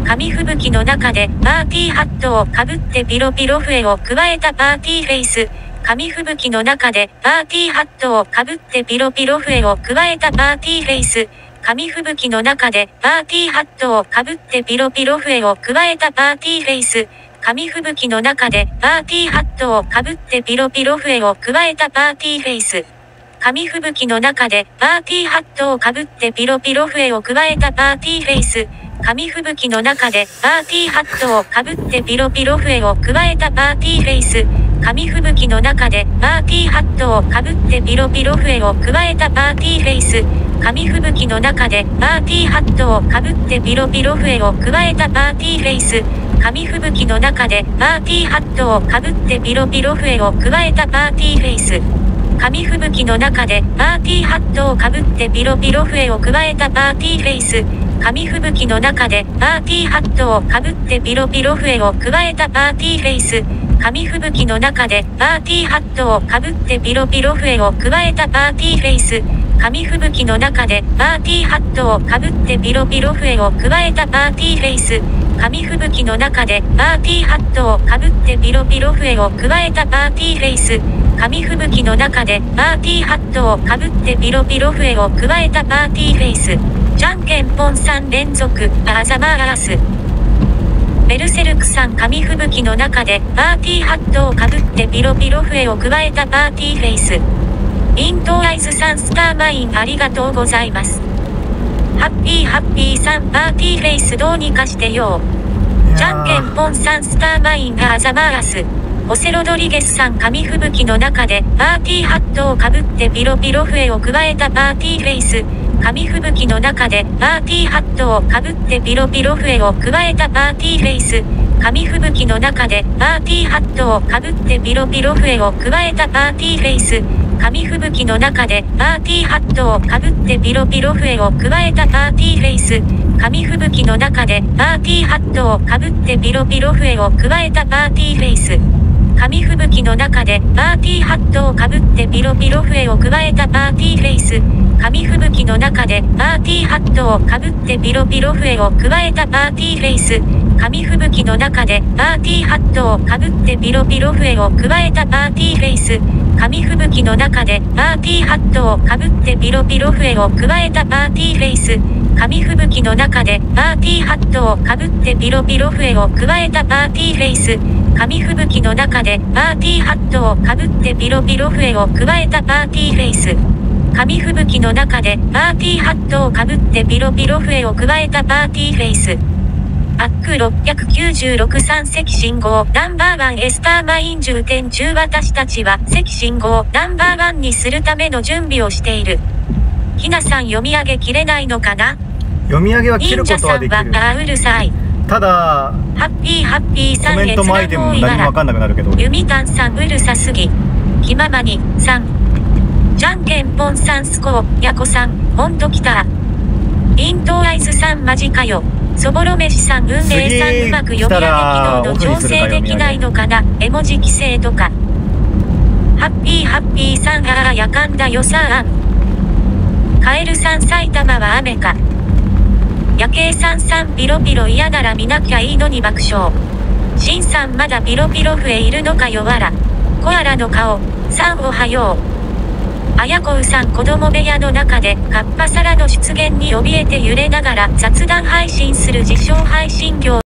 紙吹雪の中でパーティーハットをかぶってピロピロ笛を加えたパーティーフェイス。紙吹雪の中でパーティーハットをかぶってピロピロ笛を加えたパーティーフェイス。紙吹雪の中でパーティーハットをかぶってピロピロ笛を加えたパーティーフェイス。紙吹雪の中でパーティーハットをかぶってピロピロ笛を加えたパーティーフェイス。紙吹雪の中でパーティーハットをかぶってピロピロ笛を加えたパーティーフェイス。紙吹雪の中でパーティーハットをかぶってピロピロ笛を加えたパーティーフェイス。紙吹雪の中でパーティーハットをかぶってピロピロ笛を加えたパーティーフェイス。紙吹雪の中でパーティーハットをかぶってピロピロ笛を加えたパーティーフェイス。紙吹雪の中でパーティーハットをかぶってピロピロ笛を加えたパーティーフェイス。紙吹雪の中でパーティーハットをかぶってピロピロ笛を加えたパーティーフェイス。紙吹雪の中でパーティーハットをかぶってピロピロ笛を加えたパーティーフェイス。紙吹雪の中でパーティーハットをかぶってピロピロ笛を加えたパーティーフェイス。紙吹雪の中でパーティーハットをかぶってピロピロ笛を加えたパーティーフェイス。紙吹雪の中でパーティーハットをかぶってピロピロ笛を加えたパーティーフェイス。紙吹雪の中でパーティーハットをかぶってピロピロ笛を加えたパーティーフェイス。じゃんけんぽん3連続あざまーす。ベルセルクさん紙吹雪の中でパーティーハットをかぶってピロピロ笛を加えたパーティーフェイス。イントアイズさんスターマインありがとうございます。ハッピーさんパーティーフェイスどうにかしてよ。じゃんけんぽんさんスターマインあざまーす。ホセロドリゲスさん紙吹雪の中でパーティーハットをかぶってピロピロ笛を加えたパーティーフェイス。紙吹雪の中でパーティーハットをかぶってピロピロ笛を加えたパーティーフェイス。紙吹雪の中でパーティーハットをかぶってピロピロ笛を加えたパーティーフェイス。紙吹雪の中でパーティーハットをかぶってピロピロ笛を加えたパーティーフェイス。紙吹雪の中でパーティーハットをかぶってピロピロ笛を加えたパーティーフェイス。紙吹雪の中でパーティーハットをかぶってピロピロ笛を加えたパーティーフェイス。紙吹雪の中でパーティーハットをかぶってピロピロ笛を加えたパーティーフェイス。紙吹雪の中でパーティーハットをかぶってピロピロ笛を加えたパーティーフェイス。紙吹雪の中でパーティーハットをかぶってピロピロ笛を加えたパーティーフェイス。紙吹雪の中でパーティーハットをかぶってピロピロ笛を加えたパーティーフェイス。紙吹雪の中でパーティーハットをかぶってピロピロ笛を加えたパーティーフェイス。紙吹雪の中でパーティーハットをかぶってピロピロ笛を加えたパーティーフェイス。アック696 3赤信号ナンバーワンエスターマイン充填中私たちは赤信号ナンバーワンにするための準備をしている。ひなさん読み上げきれないのかな。
読み上げは切ることはできる。
忍者さんはあうるさい。
ただ
ハッピーさん
コメントもアイテムも何も分かんなくなるけど、
ユミタンさんうるさすぎ。気ままにさんじゃんけんぽんさんスコーヤコさんほんときた。イントアイズさんマジかよ。そぼろ飯さん運営さんうまく読み上げ機能の調整できないのかな。絵文字規制とか。ハッピーさんああやかんだよさあん。カエルさん埼玉は雨か。夜景さんピロピロ嫌なら見なきゃいいのに爆笑。シンさんまだピロピロ笛いるのかよわら。コアラの顔さんおはよう。あやこうさん子供部屋の中でカッパサラの出現に怯えて揺れながら雑談配信する自称配信業